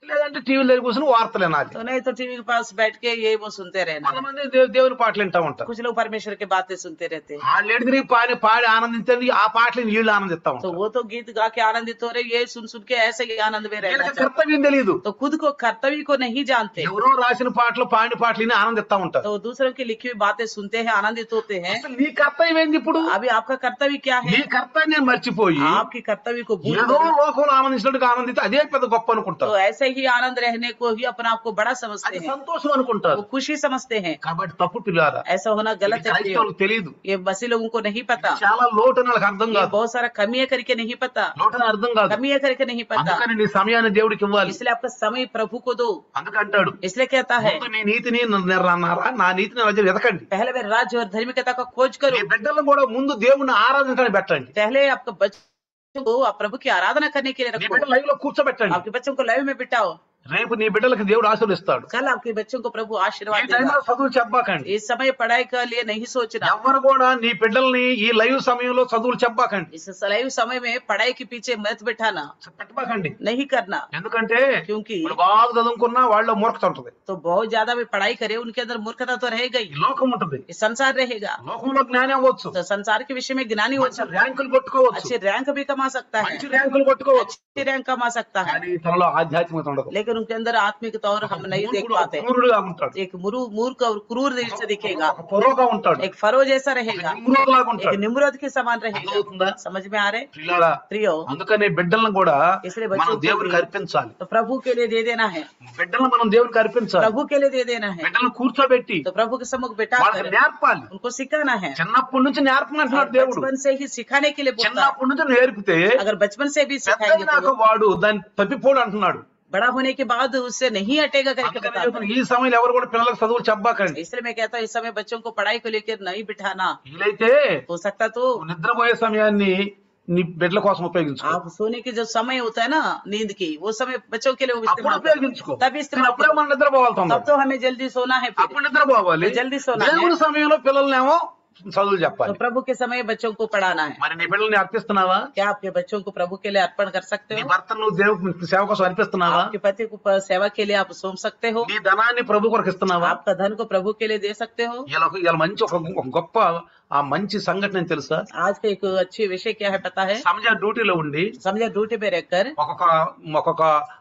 S1: లేదంటే టీవీ దగ్గర కూర్చొని వార్తలు వినాలి.
S2: तो नहीं तो टीवी के पास बैठ के ये वो सुनते रहना है।
S1: కొంతమంది దేవు- దేవుని పాటలు వింటా ఉంటారు.
S2: कुछ लोग परमेश्वर की बातें सुनते रहते हैं,
S1: వాళ్ళు ఎడిగిరి పాడి పాడి ఆనందించండి, ఆ పాటలు వీళ్ళు ఆనందిస్తా
S2: तो
S1: ఉంటారు.
S2: वो तो गीत गा के आनंदित हो रहे, ये सुन सुन के ऐसे ही आनंद में रहना
S1: వీళ్ళకి
S2: चाहते हैं।
S1: కర్తవ్యం తెలియదు.
S2: तो खुद को कर्तव्य को नहीं जानते,
S1: ఎవరో రాసిన పాటలు పాడిన పాటలు విని ఆనందిస్తా ఉంటారు.
S2: तो दूसरों की लिखी हुई बातें सुनते हैं, आनंदित होते हैं।
S1: అసలు నీ కర్తవ్యం ఏంది ఇప్పుడు?
S2: अभी आपका कर्तव्य क्या
S1: నీ
S2: है?
S1: కర్తవ్యాన్ని మర్చిపోయి
S2: आपकी कर्तव्य को भूल
S1: ఏదో
S2: कर,
S1: లోకంలో ఆనందించినట్టుగా ఆనందిస్తే అదే పెద్ద గొప్ప అనుకుంటారు.
S2: तो ऐसे ही आनंद रहने को ही अपना आपको बड़ा समझते
S1: అది
S2: हैं,
S1: సంతోషం అనుకుంటారు.
S2: वो खुशी समझते हैं।
S1: కాబట్టి తప్పు పిల్లారా,
S2: ऐसा होना गलत है।
S1: క్రైస్తవులకు తెలియదు.
S2: ये बसी लोगों को नहीं पता,
S1: చాలా లోటు అని వాళ్ళకి అర్థం
S2: ये
S1: కాదు.
S2: बहुत सारा कमियां करके नहीं पता,
S1: లోటు అని అర్థం కాదు.
S2: कमियां करके नहीं पता।
S1: అందుకని నీ సమయాన్ని దేవుడికి ఇవ్వాలి.
S2: इसलिए आपका समय प्रभु को दो,
S1: అందుకంటాడు,
S2: इसलिए कहता है
S1: ముందు నీ నీతిని అన్నారా, నా నీతిని రోజు వెతకండి.
S2: पहले वे राज्य और धार्मिकता का खोज करो।
S1: నీ బిడ్డలను కూడా ముందు దేవుని ఆరాధించడానికి పెట్టండి.
S2: पहले आपका बच्चों को आप प्रभु की आराधना करने के लिए
S1: నీ
S2: रखो,
S1: బిడ్డ లైవ్ లో కూర్చోబెట్టండి.
S2: आपके बच्चों को लाइव में बिठाओ।
S1: రేపు నీ బిడ్డలకు దేవుడు ఆశీర్వదిస్తాడు.
S2: कल आपके बच्चों को प्रभु
S1: ఈ
S2: आशीर्वाद
S1: టైంలో
S2: देगा।
S1: చదువు చెప్పాకండి.
S2: इस समय पढ़ाई के लिए नहीं सोचना,
S1: ఎవరు కూడా నీ బిడ్డల్ని ఈ లైవ్ సమయంలో చదువులు చెప్పాకండి,
S2: इस लाइव समय में पढ़ाई के पीछे मत बिठाना,
S1: పెట్టబాకండి.
S2: नहीं करना।
S1: ఎందుకంటే
S2: क्योंकि
S1: వాళ్ళు బాగా చదువుకున్నా వాళ్ళలో మూర్ఖత ఉంటది,
S2: तो बहुत ज्यादा भी पढ़ाई करे, उनके अंदर मूर्खता तो रहेगा ही,
S1: ఈ లోకం ఉంటది.
S2: ये संसार रहेगा।
S1: లోకంలో జ్ఞానం అవ్వచ్చు,
S2: तो संसार के विषय में ज्ञानी हो
S1: మంచి
S2: सकता है,
S1: ర్యాంకులు కొట్టుకోవచ్చు,
S2: अच्छे रैंक भी कमा सकता है,
S1: మంచి ర్యాంకులు కొట్టుకోవచ్చు,
S2: अच्छी रैंक कमा सकता है,
S1: కానీ తనలో ఆధ్యాత్మికత ఉండదు.
S2: लेकिन उनके अंदर आत्मिक तौर हम नहीं देख
S1: మూర్ఖుడు,
S2: पाते।
S1: క్రూరుడుగా ఉంటాడు,
S2: एक मुरु मूर्ख और क्रूर दृष्टि दिखेगा,
S1: ఒక పొరగా ఉంటాడు,
S2: एक फरो जैसा रहेगा,
S1: నిమ్రోధలాగా
S2: एक
S1: ఉంటాడు.
S2: निम्रत के समान रहेगा।
S1: అర్థమవుతుందా?
S2: समझ में आ रहे
S1: పిల్లారా,
S2: प्रियो?
S1: అందుకని బిడ్డలను కూడా
S2: इसलिए
S1: మనం
S2: बच्चों को
S1: దేవునికి
S2: भी
S1: అర్పించాలి.
S2: तो प्रभु के लिए दे देना है,
S1: బిడ్డలను మనం దేవునికి అర్పించాలి.
S2: प्रभु के लिए दे देना है।
S1: బిడ్డలను కూర్చోబెట్టి
S2: तो प्रभु के सम्मुख बिठा
S1: వాళ్ళకి
S2: कर
S1: నేర్పాలి.
S2: उनको सिखाना है,
S1: చిన్నప్పటి నుంచి నేర్పమంటున్నాడు
S2: और
S1: దేవుడు.
S2: बचपन से ही सिखाने के लिए बोलता है।
S1: చిన్నప్పటి నుంచి నేర్పితే
S2: अगर बचपन से भी सिखाएंगे
S1: పెద్దయినాక
S2: तो
S1: వాడు దాన్ని తప్పిపోడు అంటున్నాడు.
S2: बड़ा होने के बाद उससे नहीं हटेगा करके
S1: అందుకని
S2: बताता
S1: చెప్తున్నా, ఈ సమయంలో ఎవరు కూడా పిల్లలకు చదువులు చెప్పాకండి.
S2: है। इसलिए मैं कहता हूँ इस समय बच्चों को पढ़ाई को लेकर नहीं बिठाना।
S1: వీలైతే
S2: हो सकता तो
S1: నువ్వు నిద్రపోయే సమయాన్ని నీ బిడ్డల కోసం ఉపయోగించుకో.
S2: आप सोने की जो समय होता है ना नींद की, वो समय बच्चों के लिए
S1: అప్పుడు
S2: इस्तेमाल करो।
S1: ఉపయోగించుకో.
S2: तब
S1: కానీ
S2: इस्तेमाल
S1: అప్పుడే
S2: करो।
S1: మనం నిద్రపోవాలి తొందరగా.
S2: तब तो हमें जल्दी सोना है, फिर
S1: అప్పుడు నిద్రపోవాలి.
S2: జల్దీ సోనా.
S1: దేవుని సమయంలో పిల్లల్నేమో చదువులు
S2: तो
S1: చెప్పాలి.
S2: प्रभु के समय बच्चों को पढ़ाना है।
S1: మరి నీ బిడ్డల్ని అర్పిస్తున్నావా?
S2: क्या आपके बच्चों को प्रभु के लिए अर्पण कर सकते
S1: నీ
S2: हो?
S1: భర్త నువ్వు దేవుని సేవ కోసం అర్పిస్తున్నావా?
S2: आपके पति को प- सेवा के लिए आप सौंप सकते हो?
S1: నీ ధనాన్ని ప్రభు కొరకు ఇస్తున్నావా?
S2: आपका धन को प्रभु के लिए दे सकते हो?
S1: ఇలా ఇలా మంచి ఒక ఒక గొప్ప ఆ మంచి సంఘటన ఏం తెలుసా?
S2: आज का एक अच्छी विषय क्या है पता है?
S1: సమజ డ్యూటీలో ఉండి
S2: समझे ड्यूटी पे रहकर
S1: ఒక్కొక్క ఒక్కొక్క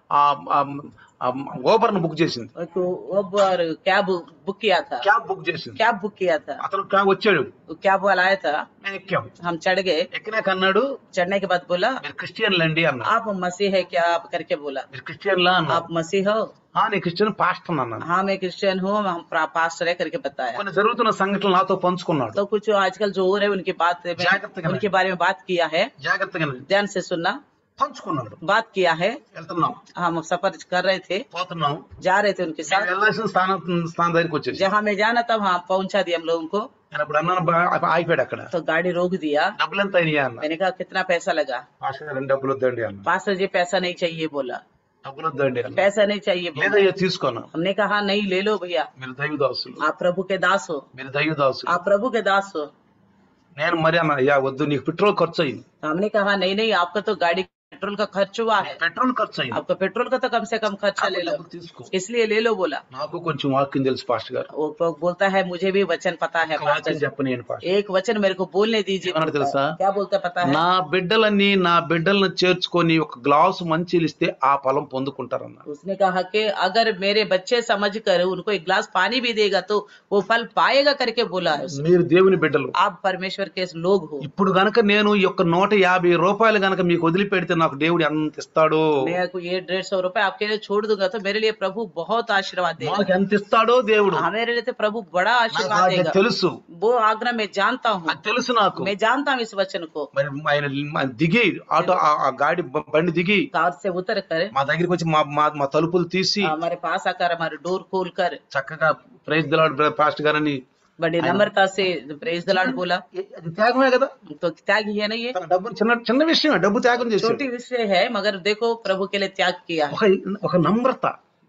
S1: ఓబర్ ను బుక్ చేసింది.
S2: एक उबर कैब बुक किया था,
S1: క్యాబ్ బుక్ చేసింది.
S2: कैब बुक किया था।
S1: అతను క్యాబ్ వచ్చాడు,
S2: वो कैब वाला आया था,
S1: నేను ఎక్కాం.
S2: हम चढ़ गए।
S1: ఎక్కినాక అన్నాడు,
S2: चढ़ने के बाद बोला
S1: మీరు క్రిస్టియన్లు అండి అన్నా.
S2: आप मसीह है क्या? आप करके बोला
S1: మీరు క్రిస్టియన్లా అన్నా.
S2: आप मसीह हो?
S1: ఆ, నేను క్రిస్టియన్ పాస్టర్ అన్నాను.
S2: हाँ मैं क्रिश्चियन हूँ, हम प्रा- पास्टर है करके बताया।
S1: కొన్ని జరుగుతున్న సంఘటనలు నాతో పంచుకున్నాడు.
S2: तो कुछ आजकल जो हो रहे हैं उनकी बात
S1: जागरूकता
S2: उनके बारे में बात किया है,
S1: జాగ్రత్తగా
S2: ध्यान से सुनना।
S1: పంచుకున్నాడు.
S2: बात किया है,
S1: వెళ్తున్నాం,
S2: हम सफर कर रहे थे,
S1: పోతున్నాం,
S2: जा रहे थे उनके
S1: నేను
S2: साथ।
S1: వెళ్ళాల్సిన స్థానం స్థానం దగ్గరికి వచ్చేసి
S2: जहाँ मैं जाना था वहाँ पहुंचा दिया हम लोगों को।
S1: నేను అప్పుడు అన్నాను, బా- ఆగిపోయాడు అక్కడ.
S2: तो गाड़ी रोक दिया।
S1: డబ్బులు ఎంత అయినాయా అన్న.
S2: मैंने कहा कितना पैसा लगा?
S1: పాస్టర్ గారు, డబ్బులు వద్దండి అన్న.
S2: पास्टर जी पैसा नहीं चाहिए बोला,
S1: డబ్బులు వద్దండి అన్న.
S2: पैसा नहीं चाहिए बोला।
S1: లేదయ్యా తీసుకోను.
S2: हमने कहा नहीं ले लो भैया,
S1: మీరు దైవ దాసులు,
S2: आप प्रभु के दास हो,
S1: మీరు దైవ దాసులు.
S2: आप प्रभु के दास हो।
S1: నేను మరి అన్న, అయ్యా వద్దు, నీకు పెట్రోల్ ఖర్చు అయింది.
S2: तो हमने कहा नहीं नहीं, आपका तो गाड़ी पेट्रोल का खर्च हुआ है,
S1: పెట్రోల్ ఖర్చు అయింది,
S2: आपका पेट्रोल का तो कम से कम खर्चा ले लो,
S1: డబ్బులు తీసుకో.
S2: इसलिए ले लो बोला।
S1: నాకు కొంచెం వాక్యం తెలుసు పాస్టర్ గారు.
S2: वो तो बोलता है मुझे भी वचन पता है
S1: ఒక
S2: पास्टर
S1: వాక్యం
S2: जी।
S1: చెప్పనీయండి పాస్టర్.
S2: एक वचन मेरे को बोलने दीजिए।
S1: ఏమన్నాడు తెలుసా?
S2: क्या बोलता पता है?
S1: నా బిడ్డలన్నీ నా బిడ్డలను చేర్చుకొని ఒక గ్లాసు మంచిలు ఇస్తే ఆ ఫలం పొందుకుంటారన్న.
S2: उसने कहा कि अगर मेरे बच्चे समझ कर उनको एक गिलास पानी भी देगा तो वो फल पाएगा करके बोला है उसने।
S1: మీరు దేవుని బిడ్డలు.
S2: आप परमेश्वर के लोग हो।
S1: ఇప్పుడు గనక నేను ఈ యొక్క నూట యాభై రూపాయలు గనక మీకు వదిలిపెడితే నాకు దేవుడు ఎంత ఇస్తాడో,
S2: मैं को ये डेढ़ सौ रुपए आपके लिए छोड़ दूंगा तो मेरे लिए प्रभु बहुत आशीर्वाद देगा।
S1: నాకు ఎంత ఇస్తాడో దేవుడు
S2: हाँ मेरे लिए तो प्रभु बड़ा
S1: నాకు
S2: आशीर्वाद
S1: అది
S2: देगा।
S1: తెలుసు,
S2: वो आज्ञा मैं जानता हूँ,
S1: అది తెలుసు నాకు.
S2: मैं जानता हूँ इस वचन को।
S1: మరి ఆయన ఆయన దిగి ఆటో ఆ- ఆ గాడి బ- బండి దిగి
S2: कार से उतर कर
S1: మా దగ్గరికి వచ్చి మా మా- మా తలుపులు తీసి
S2: हमारे पास आकर हमारे डोर खोल कर
S1: చక్కగా ప్రైజ్ దిలాడు పాస్టర్ గారని.
S2: बड़ी नम्रता से प्रेज द लॉर्ड बोला।
S1: అది త్యాగమే కదా.
S2: तो त्याग ही है ना ये,
S1: తన డబ్బు చిన్న చిన్న విషయం, డబ్బు త్యాగం చేశాడు.
S2: छोटी विषय है मगर देखो प्रभु के लिए त्याग किया है।
S1: ఒక ఒక నమ్రత,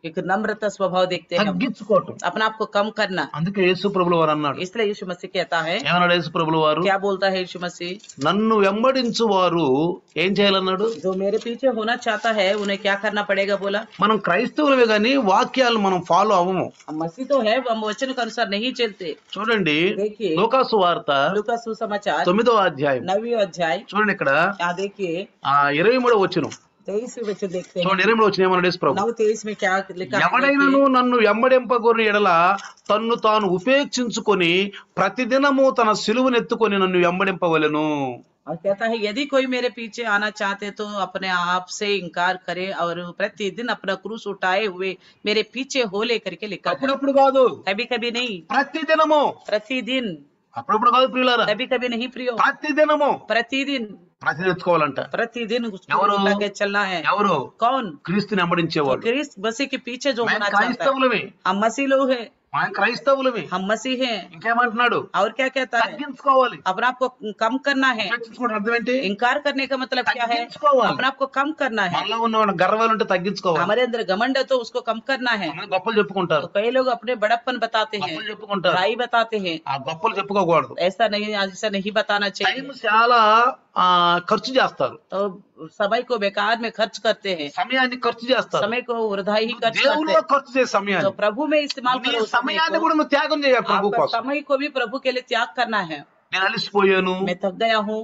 S2: एक नम्रता स्वभाव देखते हैं हम।
S1: తగ్గించుకోవటం.
S2: अपने आप को कम करना।
S1: అందుకే యేసు ప్రభుల వారు అన్నాడు,
S2: इसलिए यीशु मसीह कहता है,
S1: ఏమన్నాడు యేసు ప్రభుల వారు?
S2: क्या बोलता है यीशु मसीह?
S1: నన్ను వెంబడించు వారు ఏం చేయాలన్నాడు?
S2: जो मेरे पीछे होना चाहता है उन्हें क्या करना पड़ेगा बोला?
S1: మనం క్రైస్తవులమే గాని వాక్యాలను మనం ఫాలో అవ్వము.
S2: हम मसीह तो है, हम वचन के अनुसार नहीं चलते।
S1: చూడండి
S2: देखिए
S1: లూకాసు వార్త
S2: लूका सुसमाचार
S1: తొమ్మిదవ అధ్యాయం
S2: नवी अध्याय,
S1: చూడండి, ఇక్కడ
S2: यहाँ देखिए
S1: ఆ ఇరవై మూడవ వచనం
S2: तेईसवीं वचन देखते हैं।
S1: చూడండి, ఇరవై మూడవ వచనం ఏమన్నాడు యేసు ప్రభు?
S2: नौ तेईस में क्या लिखा है?
S1: ఎవడైనను నన్ను వెంబడింపగోరిన ఎడల తన్ను తాను ఉపేక్షించుకొని ప్రతిదినము తన సిలువనెత్తుకొని నన్ను వెంబడింపవలెను.
S2: और कहता है यदि कोई मेरे पीछे आना चाहते तो अपने आप से इनकार करे और प्रतिदिन अपना क्रूस उठाए हुए मेरे पीछे हो लेकर के लिखा है।
S1: అప్పుడప్పుడు కాదు,
S2: कभी कभी नहीं,
S1: ప్రతిదినము.
S2: प्रतिदिन।
S1: అప్పుడప్పుడు కాదు ప్రియులారా,
S2: कभी कभी नहीं प्रियो,
S1: ప్రతిదినము.
S2: प्रतिदिन।
S1: ప్రతిదిన ఎత్తుకోవాలంట.
S2: प्रतिदिन उसको
S1: ఎవరు?
S2: उठा के चलना है।
S1: ఎవరు?
S2: कौन?
S1: క్రీస్తుని వెంబడించేవాడు.
S2: क्रिस्त मसीह के पीछे जो
S1: మేము
S2: होना चाहता है।
S1: క్రైస్తవులమే,
S2: हम मसीह लोग हैं,
S1: మనం క్రైస్తవులమే.
S2: हम मसीह हैं।
S1: ఇంకేమంటున్నాడు?
S2: और क्या कहता है?
S1: తగ్గించుకోవాలి.
S2: अपने आप को कम करना है।
S1: తగ్గించుకోవడం అర్థం ఏంటి?
S2: इनकार करने का मतलब क्या है?
S1: తగ్గించుకోవాలి.
S2: अपने आप को कम करना है।
S1: మనలో ఉన్న గర్వాలు ఉంటే తగ్గించుకోవాలి.
S2: हमारे अंदर घमंड है तो उसको कम करना है।
S1: మన గొప్పలు చెప్పుకుంటారు,
S2: तो कई लोग अपने बड़प्पन बताते हैं,
S1: గొప్పలు చెప్పుకుంటారు,
S2: बुराई बताते हैं।
S1: ఆ గొప్పలు చెప్పుకోకూడదు.
S2: ऐसा नहीं, ऐसा नहीं बताना
S1: టైం
S2: चाहिए।
S1: చాలా ఆ ఖర్చు చేస్తారు,
S2: तो समय को बेकार में खर्च करते हैं,
S1: సమయాన్ని ఖర్చు చేస్తారు.
S2: समय को वृथा ही खर्च करते
S1: దేవుల్లో
S2: हैं।
S1: ఖర్చు చేసే
S2: तो
S1: సమయాన్ని,
S2: प्रभु में इस्तेमाल
S1: నీ
S2: करो उस समय
S1: సమయాన్ని
S2: को।
S1: కూడా నువ్వు త్యాగం చేయాలి ప్రభు
S2: आपका
S1: కోసం.
S2: समय को भी प्रभु के लिए त्याग करना है।
S1: నేను అలిసిపోయాను,
S2: मैं थक गया हूँ,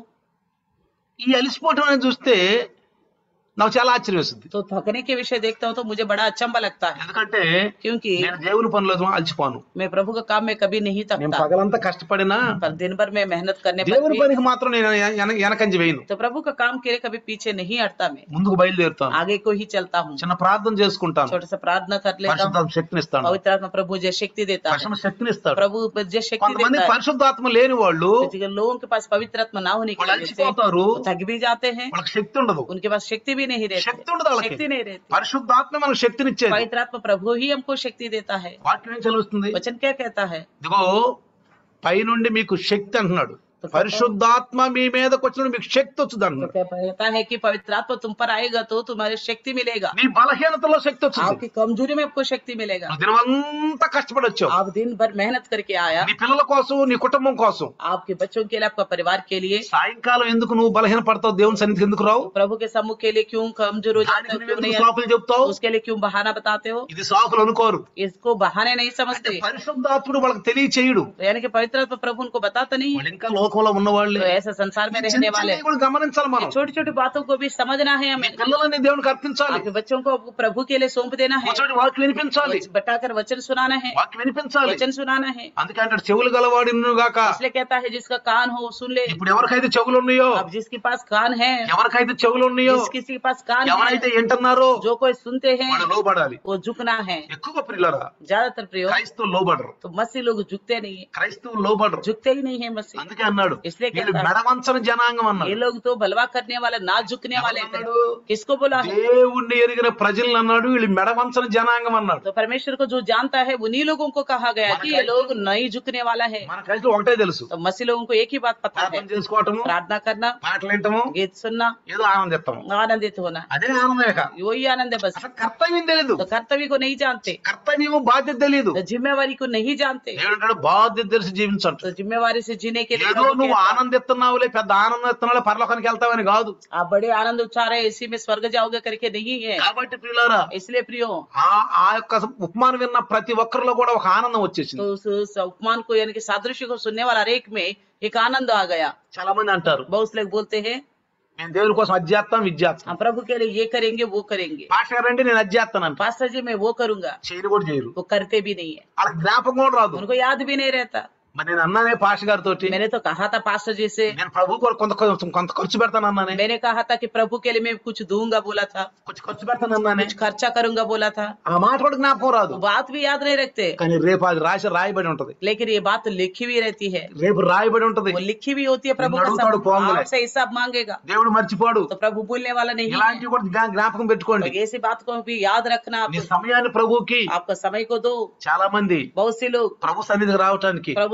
S1: ఈ అలిసిపోవటం అనేది చూస్తే నాకు చాలా ఆశ్చర్యం వేస్తుంది.
S2: तो थकने के विषय देखता हूँ तो मुझे बड़ा अचंबा लगता है,
S1: ఎందుకంటే
S2: क्योंकि
S1: నేను దేవుని పనిలో అలిసిపోను.
S2: मैं प्रभु का काम में कभी नहीं
S1: నేను
S2: थकता।
S1: పగలంతా కష్టపడినా
S2: पर दिन भर में मेहनत करने पर
S1: దేవుని
S2: भी,
S1: పనికి మాత్రం నేను వెన- వెనకంజ వేయను,
S2: तो प्रभु का काम के लिए कभी पीछे नहीं हटता। मैं
S1: ముందుకు బయలుదేరుతాను,
S2: आगे को ही चलता हूँ।
S1: చిన్న ప్రార్థన చేసుకుంటాను,
S2: छोटा सा प्रार्थना कर लेता हूँ।
S1: పరిశుద్ధాత్మ శక్తిని ఇస్తాను,
S2: पवित्र आत्मा प्रभु मुझे शक्ति देता है।
S1: పరిశుద్ధ శక్తిని ఇస్తాడు.
S2: प्रभु मुझे शक्ति
S1: కొంతమంది
S2: देता है।
S1: పరిశుద్ధాత్మ లేని వాళ్ళు
S2: तो लोगों के पास पवित्र आत्मा ना होने की
S1: వాళ్ళు
S2: वजह से
S1: అలసిపోతారు,
S2: वो थक भी जाते हैं,
S1: వాళ్ళకి శక్తి ఉండదు.
S2: उनके पास शक्ति भी नहीं रहती,
S1: శక్తి ఉండదు వాళ్ళకి.
S2: शक्ति नहीं रहती।
S1: పరిశుద్ధాత్మ మనకు శక్తినిచ్చేది.
S2: पवित्र आत्मा प्रभु ही हमको शक्ति देता है।
S1: వాక్యం ఏం చదువుతుంది?
S2: वचन क्या कहता है?
S1: ఇదిగో పైనుండి మీకు శక్తి అంటున్నాడు. పరిశుద్ధాత్మ మీ మీదకి వచ్చినప్పుడు మీకు శక్తి వచ్చుది
S2: तो
S1: అన్నాడు.
S2: क्या कहता है कि पवित्र आत्मा तुम पर आएगा तो तुम्हारी शक्ति मिलेगा,
S1: నీ బలహీనతలో శక్తి వచ్చింది.
S2: आपकी कमजोरी में आपको शक्ति मिलेगा।
S1: నువ్వు దినమంతా కష్టపడి వచ్చావు,
S2: आप दिन भर मेहनत करके आया,
S1: నీ పిల్లల కోసం, నీ కుటుంబం కోసం.
S2: आपके बच्चों के लिए, आपका परिवार के लिए।
S1: సాయంకాలం ఎందుకు నువ్వు బలహీన పడతావు? దేవుని సన్నిధికి ఎందుకు రావు?
S2: प्रभु के सम्मुख के लिए क्यों कमजोर हो जाते
S1: దానికి
S2: हो,
S1: నువ్వు
S2: क्यों
S1: ఎందుకు
S2: नहीं
S1: సాకులు చెప్తావు?
S2: उसके लिए क्यों बहाना बताते हो?
S1: ఇది సాకులు అనుకోరు.
S2: इसको बहाने नहीं
S1: అంటే
S2: समझते।
S1: పరిశుద్ధాత్ముడు వాళ్ళకి తెలియచేయడు.
S2: तो यानी कि पवित्र आत्मा प्रभु उनको बताता नहीं है।
S1: వాళ్ళు ఇంకా లోకంలో ఉన్న వాళ్ళే.
S2: तो ऐसा संसार में रहने वाले
S1: కూడా గమనించాలి మనం.
S2: छोटी छोटी बातों को भी समझना है
S1: నీ
S2: हमें।
S1: పిల్లలని దేవునికి అర్పించాలి,
S2: आपके बच्चों को प्रभु के लिए सौंप देना है,
S1: కూర్చొని వాక్యం వినిపించాలి,
S2: बटाकर वचन सुनाना है,
S1: వాక్యం వినిపించాలి.
S2: वचन सुनाना है।
S1: అందుకే అంటాడు చెవులు గలవాడిను గాక.
S2: इसलिए कहता है जिसका कान हो वो सुन ले।
S1: ఇప్పుడు ఎవరికైతే చెవులు ఉన్నాయో,
S2: अब जिसके पास कान है,
S1: ఎవరికైతే చెవులు ఉన్నాయో,
S2: जिस किसी के पास कान
S1: ఎవరైతే
S2: है,
S1: వింటున్నారో
S2: जो कोई सुनते हैं
S1: వాళ్ళు లోబడాలి.
S2: वो झुकना है।
S1: ఎక్కువ ప్రియులారా
S2: ज्यादातर प्रयोग
S1: క్రైస్తవులు లోబడరు,
S2: तो मसीह लोग झुकते नहीं है,
S1: క్రైస్తవులు లోబడరు.
S2: झुकते ही नहीं है मसीह।
S1: అందుకే అన్నాడు
S2: इसलिए
S1: వీళ్ళు
S2: कहता है
S1: మెడవంచన జనాంగం
S2: ये
S1: అన్నాడు.
S2: लोग तो बलवा करने वाले, ना झुकने वाले थे।
S1: అన్నాడు
S2: किसको बोला है?
S1: దేవుణ్ణి ఎరిగిన ప్రజలను అన్నాడు వీళ్ళు మెడవంచన జనాంగం అన్నాడు.
S2: तो परमेश्वर को जो जानता है उन्हीं लोगों को कहा गया कि ये लोग नहीं झुकने वाला है।
S1: మన క్రైస్తవులు ఒకటే తెలుసు,
S2: तो मसीह लोगों को एक ही बात पता है,
S1: ప్రార్థన చేసుకోవటము,
S2: प्रार्थना करना,
S1: పాటలు వింటము,
S2: गीत सुनना,
S1: ఏదో ఆనందిస్తాము.
S2: आनंदित होना,
S1: అదే ఆనందమే కాదు,
S2: वही आनंद है बस।
S1: అసలు కర్తవ్యం తెలియదు,
S2: तो कर्तव्य को नहीं जानते,
S1: కర్తవ్యము బాధ్యత తెలియదు.
S2: तो जिम्मेवारी को नहीं जानते,
S1: దేవుడు అంటాడు బాధ్యత తెలిసి జీవించంట.
S2: तो जिम्मेवारी से जीने के लिए
S1: ఏదో
S2: प्रभु
S1: నువ్వు
S2: कहता है,
S1: ఆనందిస్తున్నావులే, పెద్ద ఆనందం ఇస్తున్నావులే, పరలోకానికి వెళ్తావని కాదు.
S2: आप बड़े आनंद उठा रहे इसी में स्वर्ग जाओगे करके नहीं है।
S1: కాబట్టి ప్రియులారా
S2: इसलिए प्रियो
S1: ఆ ఆ యొక్క ఉపమానం విన్న ప్రతి ఒక్కరిలో కూడా ఒక ఆనందం వచ్చేసింది.
S2: तो उस उस उपमान को यानी कि सादृश्य को सुनने वाला हर एक में एक आनंद आ गया।
S1: చాలా మంది అంటారు
S2: बहुत लोग बोलते हैं
S1: నేను దేవుని కోసం అధ్యాత్తం విద్యాత్తం,
S2: हम प्रभु के लिए ये करेंगे वो करेंगे,
S1: పాస్టర్ గారు అంటే నేను అధ్యాత్తం అంట,
S2: पास्टर जी मैं वो करूंगा,
S1: చేయరు కూడా చేయరు,
S2: वो करते भी नहीं है,
S1: వాళ్ళకి జ్ఞాపకం కూడా రాదు.
S2: उनको याद भी नहीं रहता।
S1: మరి నేను అన్నానే పాస్టర్ గారితో
S2: मैंने तो कहा था पास्टर जी से,
S1: నేను ప్రభు కొరకు కొంత కొంత కొంత ఖర్చు పెడతాను అన్నానే,
S2: मैंने कहा था कि प्रभु के लिए मैं कुछ दूंगा बोला था,
S1: కొంచెం ఖర్చు పెడతాను అన్నానే,
S2: कुछ खर्चा करूंगा बोला था।
S1: ఆ మాట కూడా జ్ఞాపకం రాదు.
S2: वो बात भी याद नहीं रखते,
S1: కానీ రేపు అది రాసి రాయబడి ఉంటది,
S2: लेकिन ये बात लिखी भी रहती है,
S1: రేపు రాయబడి ఉంటది.
S2: वो लिखी भी होती है। प्रभु का
S1: नड़ुताड़ू
S2: सब
S1: पोंगले।
S2: आपसे हिसाब मांगेगा,
S1: దేవుడు మర్చిపోడు.
S2: तो प्रभु भूलने वाला नहीं है।
S1: ఇలాంటివి కూడా జ్ఞా- జ్ఞాపకం
S2: तो
S1: పెట్టుకోండి.
S2: ऐसी बात को भी याद रखना,
S1: నీ
S2: आप
S1: సమయాన్ని ప్రభుకి.
S2: आपका समय को दो।
S1: చాలా మంది
S2: बहुत से लोग
S1: ప్రభు సన్నిధికి రావటానికి
S2: प्रभु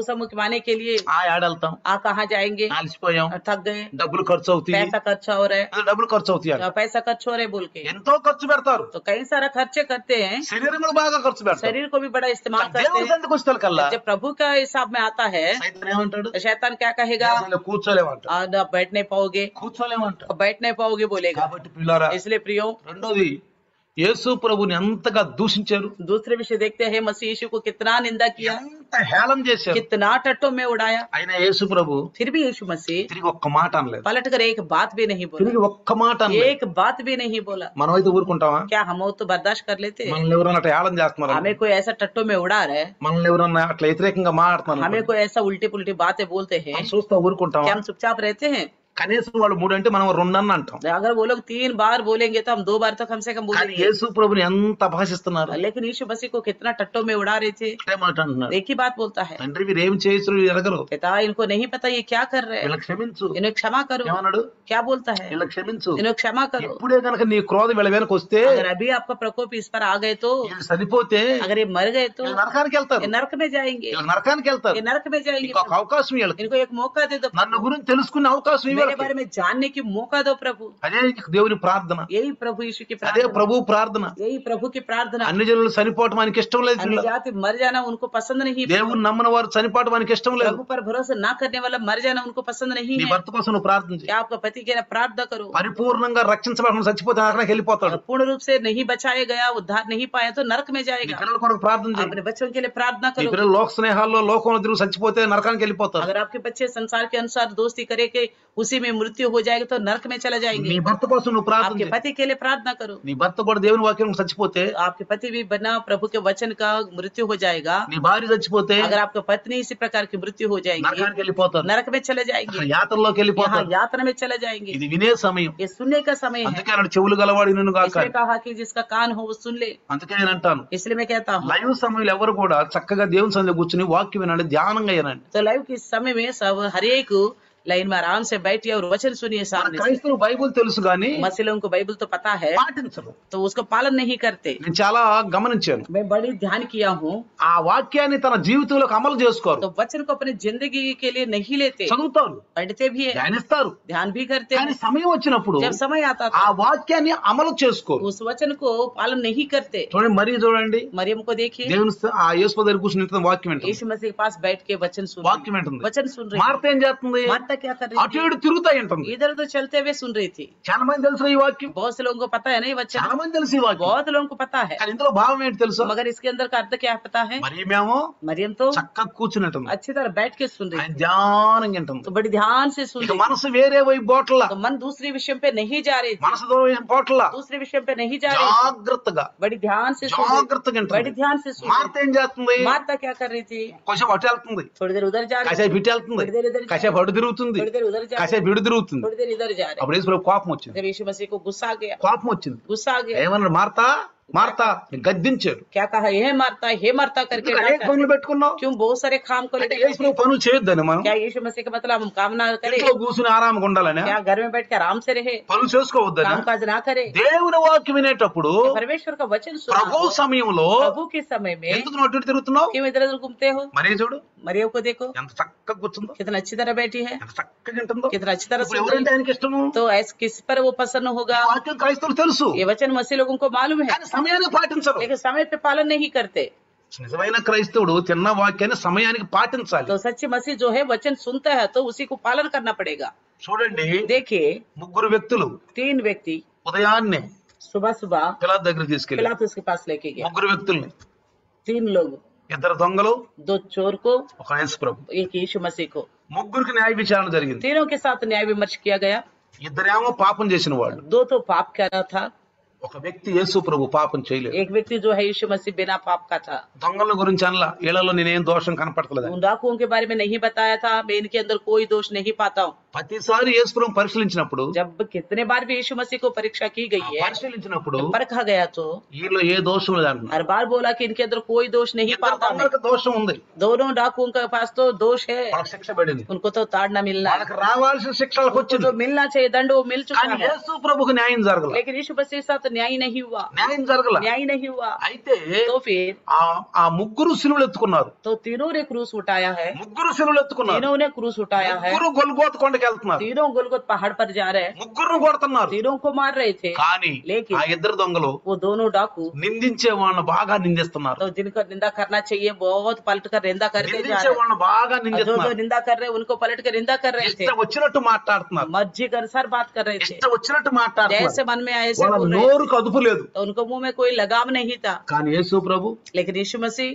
S2: सम्मुख माने के लिए
S1: ఆ ఏడెళ్తాం,
S2: आ कहाँ जाएंगे,
S1: అలసిపోయాం,
S2: और थक गए,
S1: డబ్బులు ఖర్చు అవుతాయి,
S2: पैसा खर्चा हो रहा है,
S1: అదే డబ్బులు ఖర్చు అవుతాయి అంట.
S2: तो पैसा खर्च हो रहा है बोल के
S1: ఎంతో ఖర్చు పెడతారు,
S2: तो कई सारा खर्चे करते हैं,
S1: శరీరం కూడా బాగా ఖర్చు పెడతారు.
S2: शरीर को भी बड़ा इस्तेमाल करते
S1: దేవుడి
S2: हैं।
S1: సందికి వస్తే కల్లా
S2: जब प्रभु का हिसाब में आता है
S1: సైతాన్ ఏమంటాడు,
S2: तो शैतान क्या कहेगा,
S1: అసలు కూర్చోలేమంటాడు,
S2: आज आप बैठ नहीं पाओगे,
S1: కూర్చోలేమంటాడు.
S2: बैठ नहीं पाओगे बोलेगा।
S1: కాబట్టి పిల్లారా,
S2: इसलिए प्रियो,
S1: రెండోది యేసు ప్రభుని ఎంతగా దూషించారు,
S2: दूसरे विषय देखते हैं, मसीह यीशु को कितना निंदा किया,
S1: ఎంత హేళన చేశారు.
S2: कितना टट्टों में उड़ाया,
S1: అయినా యేసు ప్రభు
S2: फिर भी यीशु मसीह
S1: తిరిగి ఒక్క మాట అనలేదు,
S2: पलट कर एक बात भी नहीं बोला,
S1: తిరిగి ఒక్క మాట అనలేదు.
S2: एक बात भी नहीं बोला।
S1: మనమైతే ఊరుకుంటామా?
S2: क्या हम वो तो बर्दाश्त कर लेते हैं?
S1: మనల్ని ఎవరన్నా అట్లా హేళన చేస్తున్నారు,
S2: हमें कोई ऐसा टट्टों में उड़ा रहा है,
S1: మనల్ని ఎవరన్నా అట్లా వ్యతిరేకంగా మాట్లాడుతున్నారు,
S2: हमें कोई ऐसा उल्टी पुल्टी बातें बोलते हैं,
S1: మనం చూస్తా ఊరుకుంటామా?
S2: क्या हम चुपचाप रहते हैं?
S1: కనీసం వాళ్ళు మూడు అంటే మనం రెండు అన్న అంటాం.
S2: अगर वो लोग तीन बार बोलेंगे तो हम दो बार तो कम से कम
S1: కానీ
S2: बोलेंगे।
S1: యేసు ప్రభుని ఎంత అపహసిస్తున్నారు,
S2: लेकिन यीशु मसीह को कितना टट्टों में उड़ा रहे थे।
S1: ఒకటే మాట అంటున్నారు,
S2: एक ही बात बोलता है,
S1: తండ్రి వీరు ఏం చేయొచ్చు ఎరగరు,
S2: पिता इनको नहीं पता ये क्या कर रहे हैं,
S1: వీళ్ళకి క్షమించు.
S2: इन्हें क्षमा करो।
S1: ఏమన్నాడు?
S2: क्या बोलता है,
S1: వీళ్ళకి క్షమించు.
S2: इन्हें क्षमा करो।
S1: ఇప్పుడే కనుక నీ క్రోధం వీళ్ళ వెనక వస్తే,
S2: अगर अभी आपका प्रकोप इस पर आ गए तो,
S1: వీళ్ళు చనిపోతే
S2: अगर ये मर गए तो
S1: వీళ్ళు నరకానికి వెళ్తారు,
S2: ये नरक में जाएंगे,
S1: వీళ్ళు నరకానికి వెళ్తారు.
S2: ये नरक में जाएंगे।
S1: ఇంకొక అవకాశం వీళ్ళకి,
S2: इनको एक मौका दे दो,
S1: నన్ను గురించి తెలుసుకునే అవకాశం
S2: मेरे
S1: వీళ్ళకి.
S2: बारे में जानने की मौका दो प्रभु।
S1: అదే దేవుని ప్రార్థన,
S2: यही प्रभु यीशु की
S1: అదే
S2: प्रार्थना,
S1: ప్రభు ప్రార్థన.
S2: यही प्रभु की प्रार्थना।
S1: అన్ని జనులు చనిపోవటం ఆయనకి ఇష్టం లేదు.
S2: अन्य जाति मर जाना उनको पसंद नहीं,
S1: దేవుని నమ్మని వారు చనిపోవటం ఆయనకి ఇష్టం లేదు.
S2: प्रभु पर भरोसा ना करने वाला मर जाना उनको पसंद नहीं
S1: నీ
S2: है।
S1: భర్త కోసం నువ్వు ప్రార్థన చేయి.
S2: क्या आपका पति के लिए प्रार्थना करो,
S1: పరిపూర్ణంగా రక్షించబడకుండా చచ్చిపోతే నరకానికి వెళ్ళిపోతాడు.
S2: पूर्ण रूप से नहीं बचाया गया, उद्धार नहीं पाया तो नरक में
S1: నీ
S2: जाएगा।
S1: పిల్లల కొరకు ప్రార్థన చేయి.
S2: अपने बच्चों के लिए प्रार्थना
S1: నీ
S2: करो।
S1: పిల్లలు లోక స్నేహాల్లో లోకంలో తిరుగు చచ్చిపోతే నరకానికి వెళ్ళిపోతారు.
S2: अगर आपके बच्चे संसार के अनुसार दोस्ती करे के उसी में मृत्यु हो जाएगा तो नरक में चला
S1: నీ
S2: जाएंगे।
S1: భర్త కోసం నువ్వు ప్రార్థన
S2: आपके
S1: చేయి.
S2: पति के लिए प्रार्थना करो।
S1: నీ భర్త కూడా దేవుని వాక్యం చచ్చిపోతే,
S2: आपके पति भी बिना प्रभु के वचन का मृत्यु हो जाएगा।
S1: నీ భార్య చచ్చిపోతే
S2: अगर आपका पत्नी इसी प्रकार की मृत्यु हो जाएगी,
S1: నరకానికి వెళ్ళిపోతారు,
S2: नरक में चले जाएंगे,
S1: యాత్రలోకి
S2: यहाँ
S1: వెళ్ళిపోతారు.
S2: यात्रा में चले जाएंगे।
S1: ఇది వినే సమయం.
S2: ये सुनने का समय है।
S1: అందుకే అన్నాడు చెవులు గలవాడి నిన్ను గాక.
S2: इसलिए कहा कि जिसका कान हो वो सुन ले।
S1: అందుకే నేను అంటాను,
S2: इसलिए मैं कहता हूँ,
S1: లైవ్ సమయంలో ఎవరు కూడా చక్కగా దేవుని సన్నిధిలో కూర్చుని వాక్యం వినండి, ధ్యానంగా వినండి.
S2: तो लाइव के समय में सब हर एक लाइन में आराम से बैठिए और वचन सुनिए
S1: మన
S2: सामने से।
S1: క్రైస్తవులు బైబుల్ తెలుసు గాని
S2: मसीलों को बाइबल तो पता है
S1: పాటించరు.
S2: तो उसको पालन नहीं करते।
S1: నేను చాలా గమనించాను,
S2: मैं बड़ी ध्यान किया हूँ,
S1: ఆ వాక్యాన్ని తన జీవితంలోకి అమలు చేసుకోరు.
S2: तो वचन को अपनी जिंदगी के लिए नहीं लेते,
S1: చదువుతారు,
S2: पढ़ते भी है,
S1: ధ్యానిస్తారు,
S2: ध्यान भी करते
S1: కానీ
S2: हैं।
S1: సమయం వచ్చినప్పుడు
S2: जब समय आता
S1: ఆ
S2: था
S1: వాక్యాన్ని అమలు చేసుకోరు.
S2: उस वचन को पालन नहीं करते।
S1: చూడండి, మరీ చూడండి,
S2: मरियम को देखिए,
S1: దేవుని స- ఆ యేసు దగ్గర కూర్చుని ఇంత వాక్యం వింటుంది,
S2: यीशु मसीह के पास बैठ के वचन सुन
S1: వాక్యం
S2: रही,
S1: వింటుంది.
S2: वचन सुन रही।
S1: మార్త ఏం చేస్తుంది?
S2: मार्ता क्या कर रही
S1: అటు
S2: थी?
S1: ఇటు తిరుగుతాయి ఉంటుంది.
S2: इधर उधर चलते हुए सुन रही थी।
S1: చాలా మంది తెలుసు ఈ వాక్యం,
S2: बहुत से लोगों को पता है ना ये वचन,
S1: చాలా మంది తెలుసు ఈ వాక్యం,
S2: बहुत लोगों को पता है,
S1: కానీ ఇందులో భావం ఏంటి తెలుసు?
S2: मगर इसके अंदर का अर्थ क्या पता है?
S1: మరి మేము
S2: मरियम तो
S1: చక్కగా కూర్చున్నట్టుంది,
S2: अच्छी तरह बैठ के सुन रही
S1: ఆయన
S2: थी,
S1: ధ్యానంగా వింటుంది.
S2: तो बड़ी ध्यान से सुन
S1: ఇక
S2: रही थी।
S1: మనసు వేరే వైపు బోట్ల,
S2: तो मन दूसरे विषय पे नहीं जा रही थी,
S1: మనసు దూరం బోట్ల,
S2: दूसरे विषय पे नहीं जा रही थी,
S1: జాగ్రత్తగా
S2: बड़ी ध्यान से सुन रही थी,
S1: జాగ్రత్తగా
S2: बड़ी
S1: వింటుంది.
S2: ध्यान से सुन
S1: మార్త
S2: रही
S1: ఏం చేస్తుంది?
S2: थी। मार्ता क्या कर रही थी?
S1: కొంచెం అటు వెళ్తుంది,
S2: थोड़ी देर उधर जा रही थी,
S1: కాసేపు ఇటు వెళ్తుంది,
S2: थोड़ी देर इधर जा
S1: కాసేపు అటు తిరుగుతుంది,
S2: थोड़ी देर उधर जा रही
S1: కాసేపు ఇటు తిరుగుతుంది.
S2: थोड़ी देर इधर जा रही।
S1: అప్పుడు యేసు ప్రభువు కోపం వచ్చింది,
S2: जब यीशु मसीह को गुस्सा आ गया,
S1: కోపం వచ్చింది.
S2: गुस्सा आ गया,
S1: ఏమన్నాడు? మార్త మార్త గద్దించాడు.
S2: क्या कहा? हे मारता हे मारता करके
S1: ఎందుకు అనేక
S2: डांटा।
S1: పనులు పెట్టుకున్నావు?
S2: क्यों बहुत सारे काम को
S1: అంటే
S2: लेकर
S1: యేసు ప్రభు పనులు చేయొద్దని మనం
S2: क्या यीशु मसीह का मतलब हम काम ना करें?
S1: ఇంట్లో కూర్చుని ఆరామంగా ఉండాలని,
S2: क्या घर में बैठ के आराम से रहे,
S1: పనులు చేసుకోవద్దని?
S2: काम काज ना करे?
S1: దేవుని వాక్యం వినేటప్పుడు
S2: परमेश्वर का वचन सुना
S1: ప్రభు
S2: हो,
S1: సమయంలో
S2: प्रभु के समय में
S1: ఎందుకు నువ్వు అటు ఇటు తిరుగుతున్నావు?
S2: क्यों इधर उधर घूमते हो?
S1: మరీ చూడు,
S2: मरियम को देखो
S1: ఎంత చక్కగా కూర్చుందో,
S2: कितना अच्छी तरह बैठी है,
S1: ఎంత చక్కగా వింటుందో.
S2: कितना अच्छी तरह
S1: ఇప్పుడు
S2: सुन रही
S1: ఎవరంటే
S2: है।
S1: ఆయనకి ఇష్టము?
S2: तो ऐसे किस पर वो प्रसन्न होगा?
S1: ఈ వాక్యం క్రైస్తవులు తెలుసు,
S2: ये वचन मसीह लोगों को मालूम है,
S1: కానీ సమయానికి పాటించరు.
S2: लेकिन समय पे पालन नहीं करते।
S1: నిజమైన క్రైస్తవుడు తిన్న వాక్యాన్ని సమయానికి పాటించాలి.
S2: तो सच्ची मसीह जो है वचन सुनता है तो उसी को पालन करना पड़ेगा।
S1: చూడండి,
S2: देखिए
S1: ముగ్గురు వ్యక్తులు
S2: तीन व्यक्ति
S1: ఉదయాన్నే
S2: सुबह सुबह
S1: పిలాతు దగ్గర తీసుకెళ్ళి,
S2: पिलातुस के पास लेके गया।
S1: ముగ్గురు వ్యక్తుల్ని,
S2: तीन लोग,
S1: ఇద్దరు దొంగలు,
S2: दो चोर को,
S1: ఒక యేసు ప్రభు.
S2: एक यीशु मसीह को,
S1: ముగ్గురికి న్యాయ విచారణ జరిగింది.
S2: तीनों के साथ न्याय विमर्श किया गया।
S1: ఇద్దరేమో పాపం చేసిన వాళ్ళు,
S2: दो तो पाप कर रहा था,
S1: ఒక వ్యక్తి యేసు ప్రభు పాపం చేయలేదు.
S2: एक व्यक्ति जो है यीशु मसीह बिना पाप का था।
S1: దొంగల గురించి అనలా, ఇళ్లలో నేనేం దోషం కనపడతలేదు.
S2: उन डाकुओं के बारे में नहीं बताया था, मैं इनके अंदर कोई दोष नहीं पाता हूँ।
S1: ప్రతిసారి యేసు ప్రభు పరిశీలించినప్పుడు,
S2: जब कितने बार भी यीशु मसीह को परीक्षा की गई है,
S1: పరిశీలించినప్పుడు
S2: जब परखा गया तो
S1: వీళ్ళు ఏ దోషం లేదంటున్నారు.
S2: हर बार बोला कि इनके अंदर कोई दोष नहीं
S1: ఇద్దరు
S2: पाता मैं।
S1: దొంగలకు దోషం ఉంది,
S2: दोनों डाकुओं के पास तो दोष है,
S1: వాళ్ళకి శిక్ష పడింది,
S2: उनको तो ताड़ना मिलना है,
S1: వాళ్ళకి రావాల్సిన శిక్షలకు
S2: उनको
S1: వచ్చింది.
S2: जो मिलना चाहिए दंड वो मिल चुका
S1: కానీ
S2: है।
S1: యేసు ప్రభుకు న్యాయం జరగలేదు.
S2: लेकिन यीशु मसीह के साथ न्याय नहीं हुआ,
S1: న్యాయం జరగల.
S2: न्याय नहीं हुआ।
S1: అయితే
S2: तो फिर
S1: ఆ ఆ ముగ్గురు సిలువలు ఎత్తుకున్నారు.
S2: तो तीनों ने क्रूस उठाया है,
S1: ముగ్గురు సిలువలు ఎత్తుకున్నారు.
S2: तीनों ने क्रूस उठाया है,
S1: ముగ్గురు గొల్గోత కొండకి వెళ్తున్నారు.
S2: तीनों गोलगोत पहाड़ पर जा रहे हैं,
S1: ముగ్గురు కొడుతున్నారు.
S2: तीनों को मार रहे थे।
S1: కానీ
S2: लेकिन
S1: ఆ ఇద్దరు దొంగలు
S2: वो दोनों डाकू
S1: నిందించే వాళ్ళని బాగా నిందిస్తున్నారు.
S2: तो जिनको निंदा करना चाहिए बहुत पलट कर निंदा करते जा
S1: నిందించే
S2: रहे हैं,
S1: వాళ్ళని బాగా
S2: और जो जो
S1: నిందిస్తున్నారు.
S2: निंदा कर रहे हैं उनको पलट कर निंदा कर रहे थे,
S1: ఇష్టం వచ్చినట్టు మాట్లాడుతున్నారు.
S2: मर्जी के अनुसार बात कर रहे थे,
S1: ఇష్టం వచ్చినట్టు మాట్లాడుతున్నారు.
S2: जैसे मन में आए ऐसे
S1: వాళ్ళ
S2: बोल रहे थे।
S1: నోరుకు అదుపు లేదు.
S2: तो उनको मुंह में कोई लगाम नहीं था।
S1: కానీ యేసు ప్రభు
S2: लेकिन यीशु मसीह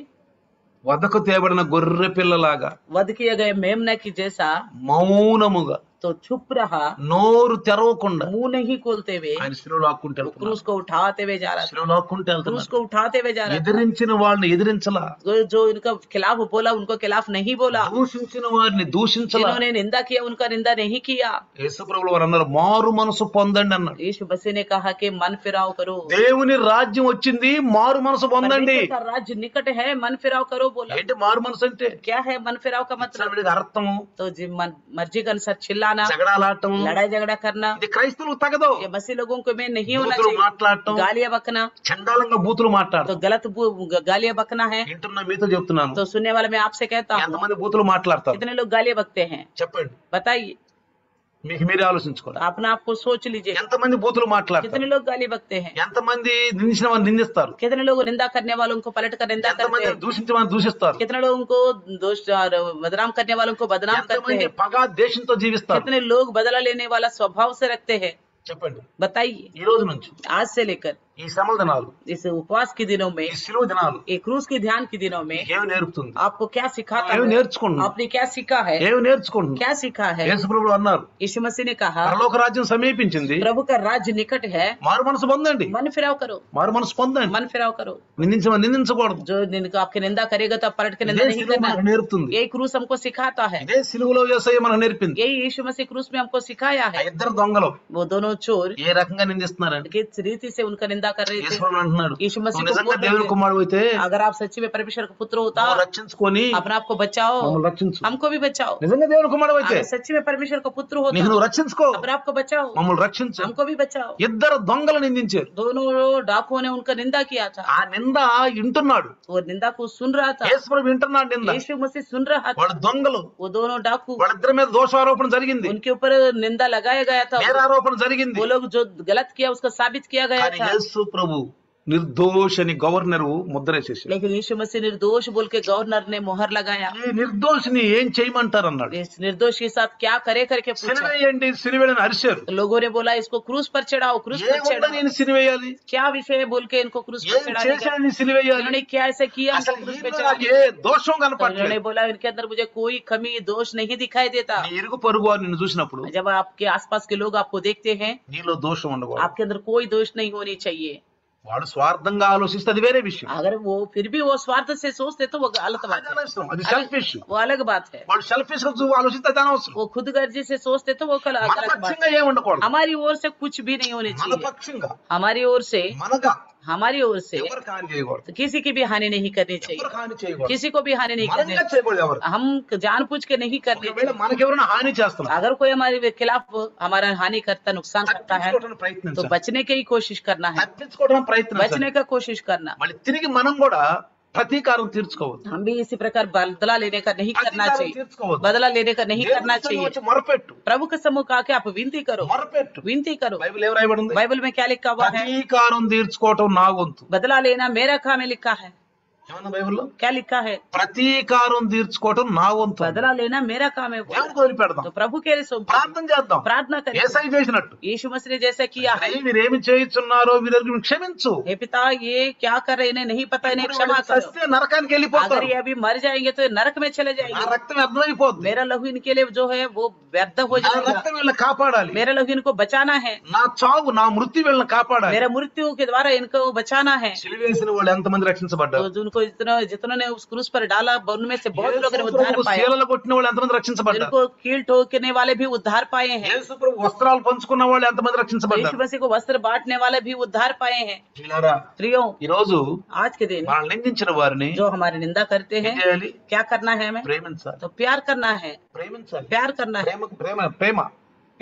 S1: వదకు తేబడిన గొర్రె పిల్లలాగా
S2: वध किए गए मेमना की जैसा
S1: మౌనముగా
S2: तो चुप रहा,
S1: నోరు తెరవకుండా
S2: मुंह नहीं खोलते हुए
S1: ఆయన శిలువలో లాక్కుంటూ
S2: वो
S1: వెళ్తున్నారు.
S2: क्रूस को उठाते हुए जा रहा था,
S1: శిలువలో లాక్కుంటూ
S2: क्रूस
S1: వెళ్తున్నారు.
S2: को उठाते हुए जा रहा था।
S1: ఎదిరించిన వాళ్ళని ఎదిరించలా,
S2: जो जो इनका खिलाफ बोला उनको खिलाफ नहीं बोला,
S1: దూషించిన వారిని దూషించలా.
S2: जिन्होंने निंदा किया उनका निंदा नहीं किया।
S1: యేసు ప్రభువు వారు అన్నారు మారు మనసు పొందండి అన్నాడు.
S2: यीशु मसीह ने कहा कि मन फिराव करो,
S1: దేవుని రాజ్యం వచ్చింది, మారు మనసు పొందండి.
S2: परमेश्वर का राज्य निकट है, मन फिराव करो बोला।
S1: ఏంటి మారు మనసు అంటే?
S2: क्या है मन फिराव का मतलब?
S1: వీడికి అర్థము
S2: तो जी मन मर्जी के अनुसार चिल्लाना,
S1: జగడాలాటం,
S2: लड़ाई झगड़ा करना,
S1: ఇది క్రైస్తవులకు తగదు.
S2: ये मसीह लोगों को में नहीं होना
S1: బూతులు
S2: चाहिए।
S1: మాట్లాడటం,
S2: गालियां बकना
S1: చండాలంగా బూతులు
S2: तो
S1: మాట్లాడటం.
S2: गलत बू- गालियां बकना है।
S1: వింటున్న మీతో చెప్తున్నాను,
S2: तो सुनने वाला मैं आपसे कहता हूँ,
S1: ఎంతమంది బూతులు మాట్లాడతారు
S2: कितने लोग गालियां बकते हैं
S1: చెప్పండి.
S2: बताइए,
S1: మీకు మీరే ఆలోచించుకోండి.
S2: तो अपना आपको सोच लीजिए,
S1: ఎంతమంది బూతులు
S2: कितने
S1: మాట్లాడతారు,
S2: लोग गाली बकते हैं,
S1: ఎంతమంది నిందించిన వారిని నిందిస్తారు,
S2: कितने लोग निंदा करने वालों को पलट कर निंदा करते
S1: ఎంతమంది
S2: हैं,
S1: దూషించిన వారిని దూషిస్తారు,
S2: कितने लोगों को दोष और बदनाम करने वालों को बदनाम करते
S1: ఎంతమంది
S2: हैं,
S1: పగ దేశంతో జీవిస్తారు.
S2: कितने लोग बदला लेने वाला स्वभाव से रखते हैं।
S1: చెప్పండి.
S2: बताइए,
S1: ఈ రోజు నుంచి
S2: आज से लेकर
S1: ఈ శ్రమల దినాలు,
S2: इस उपवास के दिनों में,
S1: ఈ శిలువ దినాలు
S2: ये क्रूस के ध्यान के दिनों में
S1: ఏమి నేర్పుతుంది?
S2: आपको क्या सिखाता
S1: ఏమి
S2: है?
S1: నేర్చుకుంటున్నాం?
S2: आपने क्या सीखा है?
S1: ఏమి నేర్చుకుంటున్నాం?
S2: क्या सीखा है?
S1: యేసు ప్రభువు అన్నారు
S2: यीशु मसीह ने कहा
S1: పరలోక రాజ్యం సమీపించింది,
S2: प्रभु का राज्य निकट है,
S1: మారు మనసు పొందండి.
S2: मन फिराव करो,
S1: మారు మనసు పొందండి.
S2: मन फिराव करो।
S1: నిందించ నిందించకూడదు.
S2: जो जिनको आपकी निंदा करेगा तो आप पलट के निंदा
S1: ఇదే
S2: नहीं
S1: సిలువ
S2: करना।
S1: మనకు నేర్పుతుంది.
S2: यही क्रूस हमको सिखाता है,
S1: ఇదే సిలువలో యేసయ్య మనకు నేర్పింది.
S2: यही यीशु मसीह क्रूस में हमको सिखाया
S1: ఆ
S2: है।
S1: ఇద్దరు దొంగలు
S2: वो दोनों चोर
S1: ఏ రకంగా నిందిస్తున్నారండి?
S2: किस रीति से उनका निंदा कर रहे
S1: యేసు
S2: थे।
S1: ప్రభువు అంటున్నాడు,
S2: यीशु मसीह
S1: నువ్వు
S2: को
S1: నిజంగా
S2: बोल रहे
S1: దేవుని
S2: थे,
S1: కుమారుడు అయితే
S2: अगर आप सच्ची में परमेश्वर का पुत्र होता,
S1: నువ్వు రక్షించుకొని
S2: अपने आप को बचाओ,
S1: మమ్మల్ని రక్షించు.
S2: हमको भी बचाओ।
S1: నిజంగా దేవుని కుమారుడు అయితే
S2: अगर सच्ची में परमेश्वर का पुत्र
S1: నీకు
S2: होता,
S1: నువ్వు రక్షించుకో,
S2: अपने आप को बचाओ,
S1: మమ్మల్ని రక్షించు.
S2: हमको भी बचाओ।
S1: ఇద్దరు దొంగలు నిందించారు.
S2: दोनों डाकुओं ने उनका निंदा किया था,
S1: ఆ నింద వింటున్నాడు.
S2: वो నిंदा को सुन रहा था,
S1: యేసు ప్రభు వింటున్నాడు నింద.
S2: यीशु मसीह सुन रहा था।
S1: వాడు దొంగలు,
S2: वो दोनों डाकू,
S1: వాళ్ళిద్దరి మీద దోషారోపణ జరిగింది,
S2: उनके ऊपर निंदा लगाया गया था,
S1: నేరారోపణ జరిగింది.
S2: वो लोग जो गलत किया उसको साबित किया गया
S1: కానీ
S2: था।
S1: యేసు ప్రభు నిర్దోష్ అని గవర్నర్ ముద్రేసేసాడు.
S2: लेकिन यीशु मसीह निर्दोष बोल के गवर्नर ने मोहर लगाया।
S1: ఈ నిర్దోషిని ఏం చేయమంటారు అన్నాడు.
S2: इस निर्दोष के साथ क्या करे करके पूछा।
S1: సినివేయండి, సినివేయని అరిశారు.
S2: तो लोगों ने बोला इसको क्रूस पर चढ़ाओ, क्रूस पर
S1: ఏముందని
S2: चढ़ाओ।
S1: నేను సినివేయాలి,
S2: क्या विषय है बोल के इनको क्रूस पर
S1: ఏం
S2: चढ़ाने का।
S1: చేశాడని సినివేయాలి.
S2: उन्होंने क्या ऐसे किया
S1: అసలు
S2: क्रूस पे
S1: ఈయనలో
S2: चढ़ाने
S1: నాకు ఏ దోషం
S2: तो उन्होंने
S1: కనపడలేదు.
S2: बोला इनके अंदर मुझे कोई कमी दोष नहीं दिखाई देता।
S1: నీ ఇరుగు పొరుగు వారు నిన్ను చూసినప్పుడు
S2: जब आपके आसपास के लोग आपको देखते हैं,
S1: నీలో దోషం ఉండకూడదు.
S2: आपके अंदर कोई दोष नहीं होनी चाहिए।
S1: వాడు స్వార్థంగా ఆలోచిస్తే అది వేరే విషయం.
S2: अगर वो फिर भी वो स्वार्थ से सोचते तो वो गलत बात
S1: అది
S2: है,
S1: అనవసరం, అది సెల్ఫిష్.
S2: वो अलग बात है।
S1: వాడు సెల్ఫిష్ గా ఆలోచిస్తే అది అనవసరం.
S2: वो खुद गर्जी से सोचते तो वो कल-
S1: మన
S2: गलत बात
S1: పక్షంగా
S2: है।
S1: ఏం ఉండకూడదు.
S2: हमारी ओर से कुछ भी नहीं होनी
S1: మన
S2: चाहिए।
S1: పక్షంగా
S2: हमारी ओर से
S1: మనగా
S2: हमारी ओर से
S1: ఎవరికి హాని చేయకూడదు,
S2: तो किसी की भी हानि नहीं करनी चाहिए,
S1: ఎవరికి హాని చేయకూడదు,
S2: किसी को भी हानि नहीं करनी
S1: మనగా చేయకూడదు. ఎవరు
S2: हम जानबूझ के नहीं करनी
S1: ఒకవేళ
S2: चाहिए।
S1: మనకెవరైనా హాని చేస్తున్నారు
S2: अगर कोई हमारे खिलाफ हमारा हानि करता, नुकसान करता है,
S1: తప్పించుకోవడానికి
S2: तो
S1: ప్రయత్నించాలి.
S2: बचने की ही कोशिश करना है,
S1: తప్పించుకోవడానికి ప్రయత్నించాలి.
S2: बचने का कोशिश करना।
S1: మళ్ళీ తిరిగి మనం కూడా ప్రతీకారం తీర్చుకోవద్దు.
S2: हम भी इसी प्रकार बदला लेने का नहीं करना
S1: ప్రతీకారం
S2: चाहिए,
S1: తీర్చుకోవద్దు.
S2: बदला लेने का नहीं करना
S1: దేవుని
S2: चाहिए।
S1: వచ్చి మొరపెట్టు,
S2: प्रभु के सम्मुख आके आप विनती करो,
S1: మొరపెట్టు.
S2: विनती करो।
S1: బైబిల్ ఏం రాయబడి ఉంది?
S2: बाइबल में क्या लिखा हुआ है?
S1: ప్రతీకారం తీర్చుకోవటం నా వంతు.
S2: बदला लेना मेरा काम है लिखा है।
S1: ఏమన్నా బైబిల్లో?
S2: क्या लिखा है?
S1: ప్రతీకారం తీర్చుకోవటం నా వంతు.
S2: बदला लेना मेरा काम है। वो
S1: దేవునికి వదిలిపెడదాం,
S2: तो प्रभु के लिए सौंप-
S1: ప్రార్థన చేద్దాం.
S2: प्रार्थना करें।
S1: ఏసై చేసినట్టు,
S2: यीशु मसीह ने जैसे किया है,
S1: అరే మీరేమి చేయిస్తున్నారో వీరికి క్షమించు.
S2: हे पिता ये क्या कर रहे हैं, इन्हें नहीं पता, इन्हें
S1: ఇప్పుడు
S2: क्षमा
S1: వాళ్ళు
S2: करो।
S1: చస్తే నరకానికి
S2: अगर
S1: వెళ్ళిపోతారు.
S2: ये अभी मर जाएंगे तो ये नरक में चले
S1: ఆ
S2: जाएंगे।
S1: రక్తం అర్థమైపోద్ది.
S2: मेरा लहू इनके लिए जो है वो व्यर्थ हो
S1: ఆ
S2: जाएगा।
S1: రక్తం వీళ్ళని కాపాడాలి.
S2: मेरा लहू इनको बचाना है,
S1: నా చావు, నా మృత్యు వీళ్ళని కాపాడాలి.
S2: मेरा मृत्यु के द्वारा इनको बचाना है।
S1: సిలువేసిన వాళ్ళు ఎంతమంది రక్షించబడ్డారు?
S2: तो जिनको जितना जितनों ने उस क्रूस पर डाला, उनमें से बहुत लोगों ने उद्धार
S1: యేసు
S2: पाया।
S1: శీలలు కొట్టిన వాళ్ళు ఎంతమంది రక్షించబడ్డారు?
S2: जिनको कील ठोकने वाले भी उद्धार पाए हैं।
S1: యేసు ప్రభు వస్త్రాలు పంచుకున్న వాళ్ళు ఎంతమంది
S2: यीशु
S1: రక్షించబడ్డారు?
S2: मसीह को वस्त्र बांटने वाले भी उद्धार पाए हैं।
S1: ప్రియులారా,
S2: प्रियो,
S1: ఈ రోజు
S2: आज के दिन
S1: మనల్ని నిందించిన వారిని
S2: जो हमारी निंदा करते
S1: ఏం
S2: हैं,
S1: చేయాలి?
S2: क्या करना है हमें?
S1: ప్రేమించాలి.
S2: तो प्यार करना है,
S1: ప్రేమించాలి.
S2: प्यार करना है,
S1: ప్రేమ ప్రేమ ప్రేమ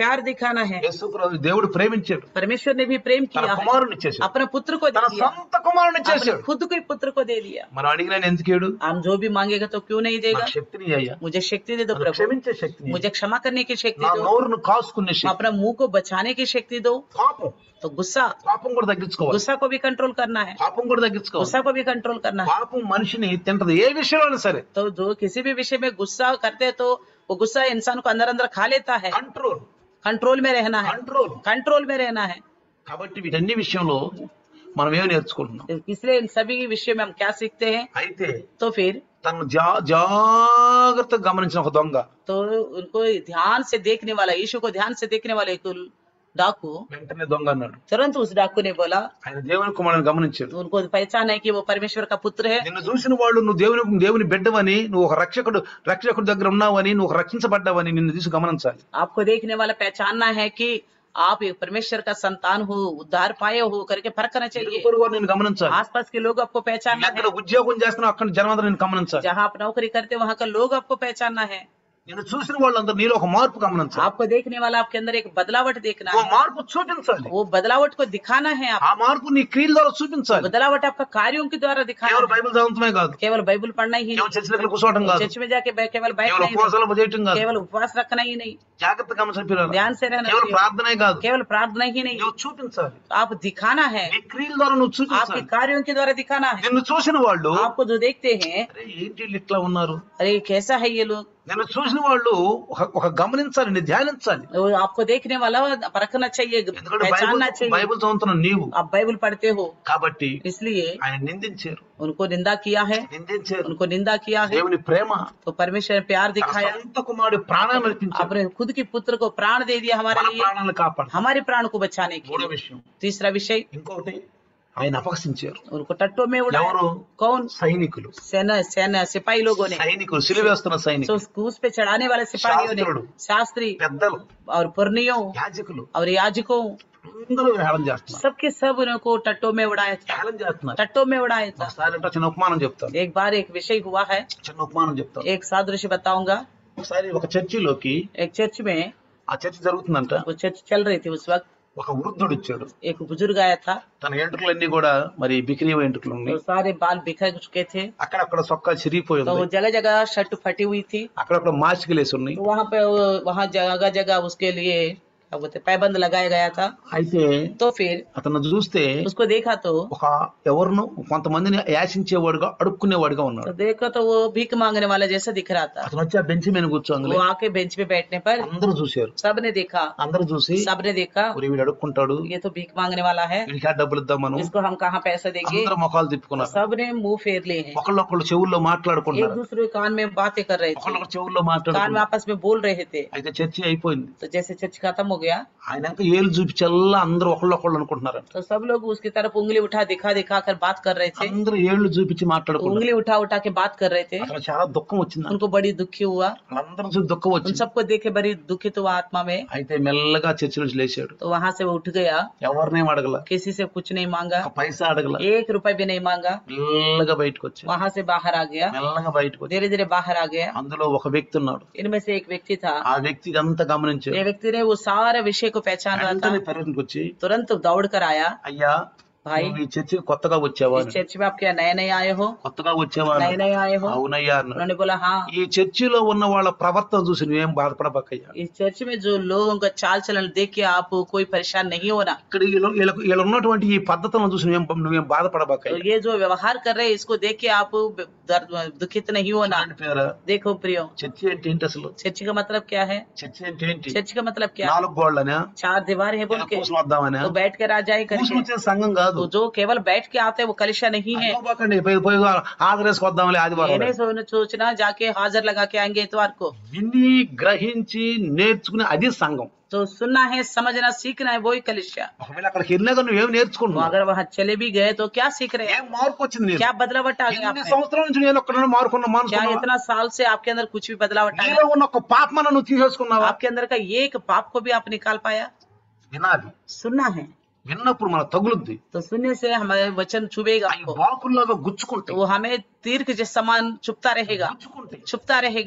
S2: प्यार दिखाना है।
S1: యేసు ప్రభు దేవుడు ప్రేమించాడు,
S2: परमेश्वर ने भी प्रेम
S1: తన
S2: किया है,
S1: కుమారుని ఇచ్చేసాడు,
S2: अपने पुत्र को दे
S1: తన
S2: दिया,
S1: సొంత కుమారుని
S2: अपने
S1: ఇచ్చేసాడు.
S2: खुद के पुत्र को दे दिया।
S1: మనం అడిగిన ఎందుకేడు?
S2: हम जो भी मांगेगा तो क्यों नहीं देगा?
S1: నాకు శక్తిని అయ్యా,
S2: मुझे शक्ति दे दो
S1: నన్ను
S2: प्रभु,
S1: క్షమించే శక్తిని,
S2: मुझे क्षमा करने की शक्ति
S1: నా
S2: दो,
S1: నోరును కాసుకునే శక్తి.
S2: अपना मुंह को बचाने की शक्ति दो।
S1: పాపం
S2: तो गुस्सा
S1: పాపం కూడా తగ్గించుకోవాలి,
S2: गुस्सा को भी कंट्रोल करना है,
S1: పాపం కూడా తగ్గించుకోవాలి.
S2: गुस्सा को भी कंट्रोल करना है।
S1: పాపం మనిషిని తింటది, ఏ విషయంలో సరే.
S2: तो जो किसी भी विषय में गुस्सा करते हैं तो वो गुस्सा इंसान को अंदर अंदर खा लेता है।
S1: కంట్రోల్
S2: कंट्रोल में रहना है,
S1: కంట్రోల్.
S2: कंट्रोल में रहना है।
S1: కాబట్టి వీటన్ని విషయంలో మనం ఏమి నేర్చుకుంటున్నాం?
S2: इसलिए इन सभी विषय में हम क्या सीखते हैं?
S1: అయితే
S2: तो फिर
S1: తను జా జాగ్రత్తగా గమనించిన ఒక దొంగ
S2: तो उनको ध्यान से देखने वाला, यीशु को ध्यान से देखने वाला एक डाकू
S1: వెంటనే దొంగ అన్నాడు,
S2: तुरंत उस डाकू ने बोला,
S1: ఆయన దేవుని కుమారుని గమనించాడు.
S2: उनको पहचान है कि वो परमेश्वर का पुत्र है।
S1: నిన్ను చూసిన వాళ్ళు నువ్వు దేవుని దేవుని బిడ్డవని, నువ్వు ఒక రక్షకుడు రక్షకుడి దగ్గర ఉన్నావని, నువ్వు ఒక రక్షించబడ్డావని నిన్ను చూసి గమనించాలి.
S2: आपको देखने वाला पहचानना है कि आप एक परमेश्वर का संतान हो, उद्धार पाए हो करके परखना चाहिए।
S1: ఇరుగు పొరుగు వారు నిన్ను గమనించాలి.
S2: आसपास के लोग आपको पहचानना
S1: ఎక్కడ
S2: है,
S1: ఉద్యోగం చేస్తున్నావు అక్కడ జనం నిన్ను గమనించాలి.
S2: जहाँ आप नौकरी करते वहाँ का लोग आपको पहचानना है।
S1: నిన్ను చూసిన వాళ్ళందరూ నీలో ఒక మార్పు గమనించాలి,
S2: आपको देखने वाला आपके अंदर एक बदलावट देखना
S1: ఓ
S2: है,
S1: మార్పు చూపించాలి.
S2: वो बदलावट को दिखाना है। आप
S1: ఆ మార్పు నీ క్రియల ద్వారా చూపించాలి.
S2: बदलावट आपका कार्यों के द्वारा दिखाना
S1: కేవలం
S2: है।
S1: బైబిల్ చదవటమే కాదు,
S2: केवल बाइबल पढ़ना ही
S1: కేవలం
S2: नहीं,
S1: చర్చ దగ్గర కూర్చోవటం కాదు,
S2: चर्च में जाके बै- केवल बैठना
S1: కేవలం
S2: ही नहीं,
S1: ఉపవాసాలు చేయటం కాదు,
S2: केवल उपवास रखना ही नहीं,
S1: జాగ్రత్తగా గమనించాలి.
S2: ध्यान से रहना
S1: కేవలం
S2: चाहिए,
S1: ప్రార్థనే కాదు,
S2: केवल प्रार्थना ही नहीं,
S1: నువ్వు చూపించాలి.
S2: आप दिखाना है,
S1: నీ క్రియల ద్వారా నువ్వు
S2: आपके
S1: చూపించాలి.
S2: कार्यों के द्वारा दिखाना है।
S1: నిన్ను చూసిన వాళ్ళు
S2: आपको जो देखते हैं,
S1: అరే ఏంటి వీళ్ళు ఇట్లా ఉన్నారు,
S2: अरे कैसा है ये लोग,
S1: నిన్ను చూసిన వాళ్ళు ఒక ఒక గమనించాలి, నీ ధ్యానించాలి.
S2: वो आपको देखने वाला परखना चाहिए,
S1: ఎందుకంటే
S2: पहचानना
S1: బైబిల్
S2: चाहिए।
S1: బైబిల్ చదువుతున్న నీవు
S2: आप बाइबल पढ़ते हो,
S1: కాబట్టి
S2: इसलिए
S1: ఆయన నిందించారు,
S2: उनको निंदा किया है,
S1: నిందించారు.
S2: उनको निंदा किया है।
S1: దేవుని ప్రేమ,
S2: तो परमेश्वर ने प्यार
S1: తన
S2: दिखाया,
S1: సొంత కుమారుడి ప్రాణాన్ని అర్పించారు,
S2: अपने खुद के पुत्र को प्राण दे दिया हमारे
S1: మన
S2: लिए,
S1: ప్రాణాలను కాపాడు.
S2: हमारे प्राण को बचाने के
S1: మూడో
S2: लिए।
S1: విషయం,
S2: तीसरा विषय,
S1: ఇంకొకటి ఆయన అపహసించారు.
S2: उनको टट्टों में उड़ाया।
S1: ఎవరు?
S2: कौन?
S1: సైనికులు,
S2: सेना सेना सिपाही लोगों ने,
S1: సైనికులు సిలువేస్తున్న
S2: तो
S1: సైనికులు,
S2: उस क्रूस पे चढ़ाने वाले सिपाहियों ने,
S1: शास्त्रुడు,
S2: शास्त्री
S1: పెద్దలు,
S2: और पुरनियों
S1: యాజకులు
S2: और याजकों,
S1: అందరూ హేళన చేస్తున్నారు,
S2: सबके सब उनको टट्टों में उड़ाया था,
S1: హేళన చేస్తున్నారు.
S2: टट्टों में उड़ाया था।
S1: ఒకసారి అంటే చిన్న ఉపమానం చెప్తాను,
S2: एक बार एक विषय हुआ है,
S1: చిన్న ఉపమానం చెప్తాను.
S2: एक सादृश्य बताऊंगा।
S1: ఒకసారి ఒక చర్చిలోకి,
S2: एक चर्च में,
S1: ఆ చర్చ్ జరుగుతుందంట,
S2: वो चर्च चल रही थी उस वक्त,
S1: ఒక వృద్ధుడు ఇచ్చాడు.
S2: एक बुजुर्ग आया था,
S1: తన ఎంట్రుకలన్నీ కూడా మరి బిక్రీ ఎంట్రుకలు
S2: तो
S1: ఉన్నాయి,
S2: सारे बाल बिखर चुके थे,
S1: అక్కడక్కడ సొక్కా చిరిగిపోయి
S2: तो वो
S1: ఉంది,
S2: जगह जगह शर्ट फटी हुई थी,
S1: అక్కడక్కడ మాసికలేసి ఉన్నాయి.
S2: तो वहाँ पे वो- वहाँ जगह जगह उसके लिए क्या बोलते पैबंद लगाया गया था।
S1: అయితే
S2: तो फिर
S1: అతను చూస్తే
S2: उसको देखा तो
S1: ఒక ఎవరిను కొంతమందిని యాచించేవాడుగా అడుక్కునేవాడుగా
S2: तो
S1: ఉన్నాడు.
S2: देखा तो वो भीख मांगने वाला जैसा दिख रहा था।
S1: అతను వచ్చి ఆ బెంచ్ మీద కూర్చోంగలే
S2: वो आके बेंच पे बैठने पर
S1: అందరూ చూశారు.
S2: सबने देखा,
S1: అందరూ చూసి
S2: सबने देखा
S1: "ఒరే, వీడు అడుక్కుంటాడు,
S2: ये तो भीख मांगने वाला है,
S1: వీడికి ఆ డబ్బులు ఇద్దాం మనం."
S2: इसको हम कहाँ पैसा देंगे।
S1: అందరూ ముఖాలు
S2: तो
S1: తిప్పుకున్నారు,
S2: सबने मुंह फेर लिए हैं,
S1: ఒకళ్ళొకళ్ళు చెవుల్లో
S2: एक
S1: మాట్లాడుకున్నారు,
S2: दूसरे के कान में बातें कर रहे थे,
S1: ఒకళ్ళొకళ్ళు చెవుల్లో
S2: कान में
S1: మాట్లాడుకున్నారు.
S2: आपस में बोल रहे थे।
S1: అయితే చర్చి అయిపోయింది.
S2: तो जैसे चर्च खत्म हो गया
S1: ఆయన ఏళ్ళు చూపించల్లా అందరూ ఒకళ్ళొకళ్ళు అనుకుంటున్నారు,
S2: तो सब लोग उसकी तरफ उंगली उठा दिखा दिखा कर बात कर रहे थे,
S1: అందరూ ఏళ్ళు చూపించి మాట్లాడుకున్నారు.
S2: उंगली उठा उठा के बात कर रहे थे।
S1: అసలు చాలా దుఃఖం వచ్చింది,
S2: उनको बड़ी दुखी हुआ,
S1: వాళ్ళందరూ చూసి దుఃఖం
S2: उन
S1: వచ్చింది.
S2: सबको देखे बड़ी दुखित हुआ आत्मा में।
S1: అయితే మెల్లగా చర్చి నుంచి లేచాడు,
S2: तो वहां से वो उठ गया,
S1: ఎవరినేం అడగల,
S2: किसी से कुछ नहीं मांगा,
S1: ఒక పైసా అడగల,
S2: एक रुपए भी नहीं मांगा,
S1: మెల్లగా బయటకు వచ్చాడు,
S2: वहां से बाहर आ गया,
S1: మెల్లగా బయటకు వచ్చాడు.
S2: धीरे धीरे बाहर आ गया।
S1: అందులో ఒక వ్యక్తి ఉన్నాడు,
S2: इनमें से एक व्यक्ति था,
S1: ఆ వ్యక్తి ఇదంతా గమనించాడు.
S2: ये व्यक्ति ने वो सारा विषय को पहचान रहा था,
S1: వెంటనే పరిగెత్తుకు వచ్చి,
S2: तुरंत दौड़ कर आया,
S1: అయ్యా
S2: भाई
S1: నువ్వు ఈ చర్చికి కొత్తగా వచ్చావా
S2: इस
S1: అని.
S2: चर्च में आप क्या नए नए आए हो,
S1: కొత్తగా వచ్చావా
S2: नए
S1: అని.
S2: नए आए हो।
S1: అవునయ్యా అన్నాడు.
S2: उन्होंने बोला हाँ।
S1: ఈ చర్చిలో ఉన్న వాళ్ళ ప్రవర్తన చూసి నువ్వేం బాధపడబాకయ్యా,
S2: इस चर्च में जो लोगों का चाल चलन देख के आप कोई परेशान नहीं होना,
S1: ఇక్కడ వీళ్ళ- వీళ్ళకు- వీళ్ళ ఉన్నటువంటి ఈ పద్ధతులను చూసి నువ్వేం నువ్వేం
S2: तो
S1: బాధపడబాకయ్యా.
S2: ये जो व्यवहार कर रहे हैं इसको देख के आप दर्द दुखित नहीं होना।
S1: చూడండి ప్రియులారా,
S2: देखो प्रियो,
S1: చర్చి అంటే ఏంటి అసలు?
S2: चर्च का मतलब क्या है,
S1: చర్చి అంటే ఏంటి?
S2: चर्च का मतलब क्या है,
S1: నాలుగు గోళ్ళనా,
S2: चार दीवार है बोल के
S1: కూర్చొని వద్దామనా?
S2: तो बैठ कर आ जाए
S1: కూర్చొని
S2: करके,
S1: వచ్చే సంఘం కాదు.
S2: तो जो केवल बैठ के आते हैं वो कलिशा नहीं है।
S1: అనుకోకండి, పోయి పోయి ఆదరేసుకు వద్దాంలే
S2: ये
S1: ఆదివారం.
S2: नहीं सोच- सोचना जाके हाजिर लगा के आएंगे इतवार को।
S1: విని గ్రహించి నేర్చుకునే అది సంఘం.
S2: तो सुनना है, समझना, सीखना है, वही कलिशा।
S1: ఒకవేళ అక్కడికి వెళ్ళినాక నువ్వేం
S2: तो
S1: నేర్చుకుంటున్నావు?
S2: अगर वहाँ चले भी गए तो क्या सीख रहे हैं,
S1: ఏం మార్పు వచ్చింది నీలో?
S2: क्या बदलावट आ गया आप
S1: ఎన్ని
S2: में?
S1: సంవత్సరాల నుంచి నేను ఒక్కడ మారుకున్న
S2: क्या
S1: మానుకున్నావా?
S2: इतना साल से आपके अंदर कुछ भी बदलावट आया?
S1: నీలో ఉన్న ఒక పాపమన నువ్వు తీసేసుకున్నావా?
S2: आपके अंदर का एक पाप को भी आप निकाल पाया?
S1: వినాలి.
S2: सुनना है,
S1: విన్నప్పుడు మన తగులుద్ది,
S2: तो सुनने से हमारे वचन चुभेगा
S1: అవి
S2: आपको,
S1: బాకుల్లాగా
S2: तो
S1: గుచ్చుకుంటాయి.
S2: वो हमें तीर के जैसे समान चुपता रहेगा,
S1: గుచ్చుకుంటాయి.
S2: चुपता रहेगा।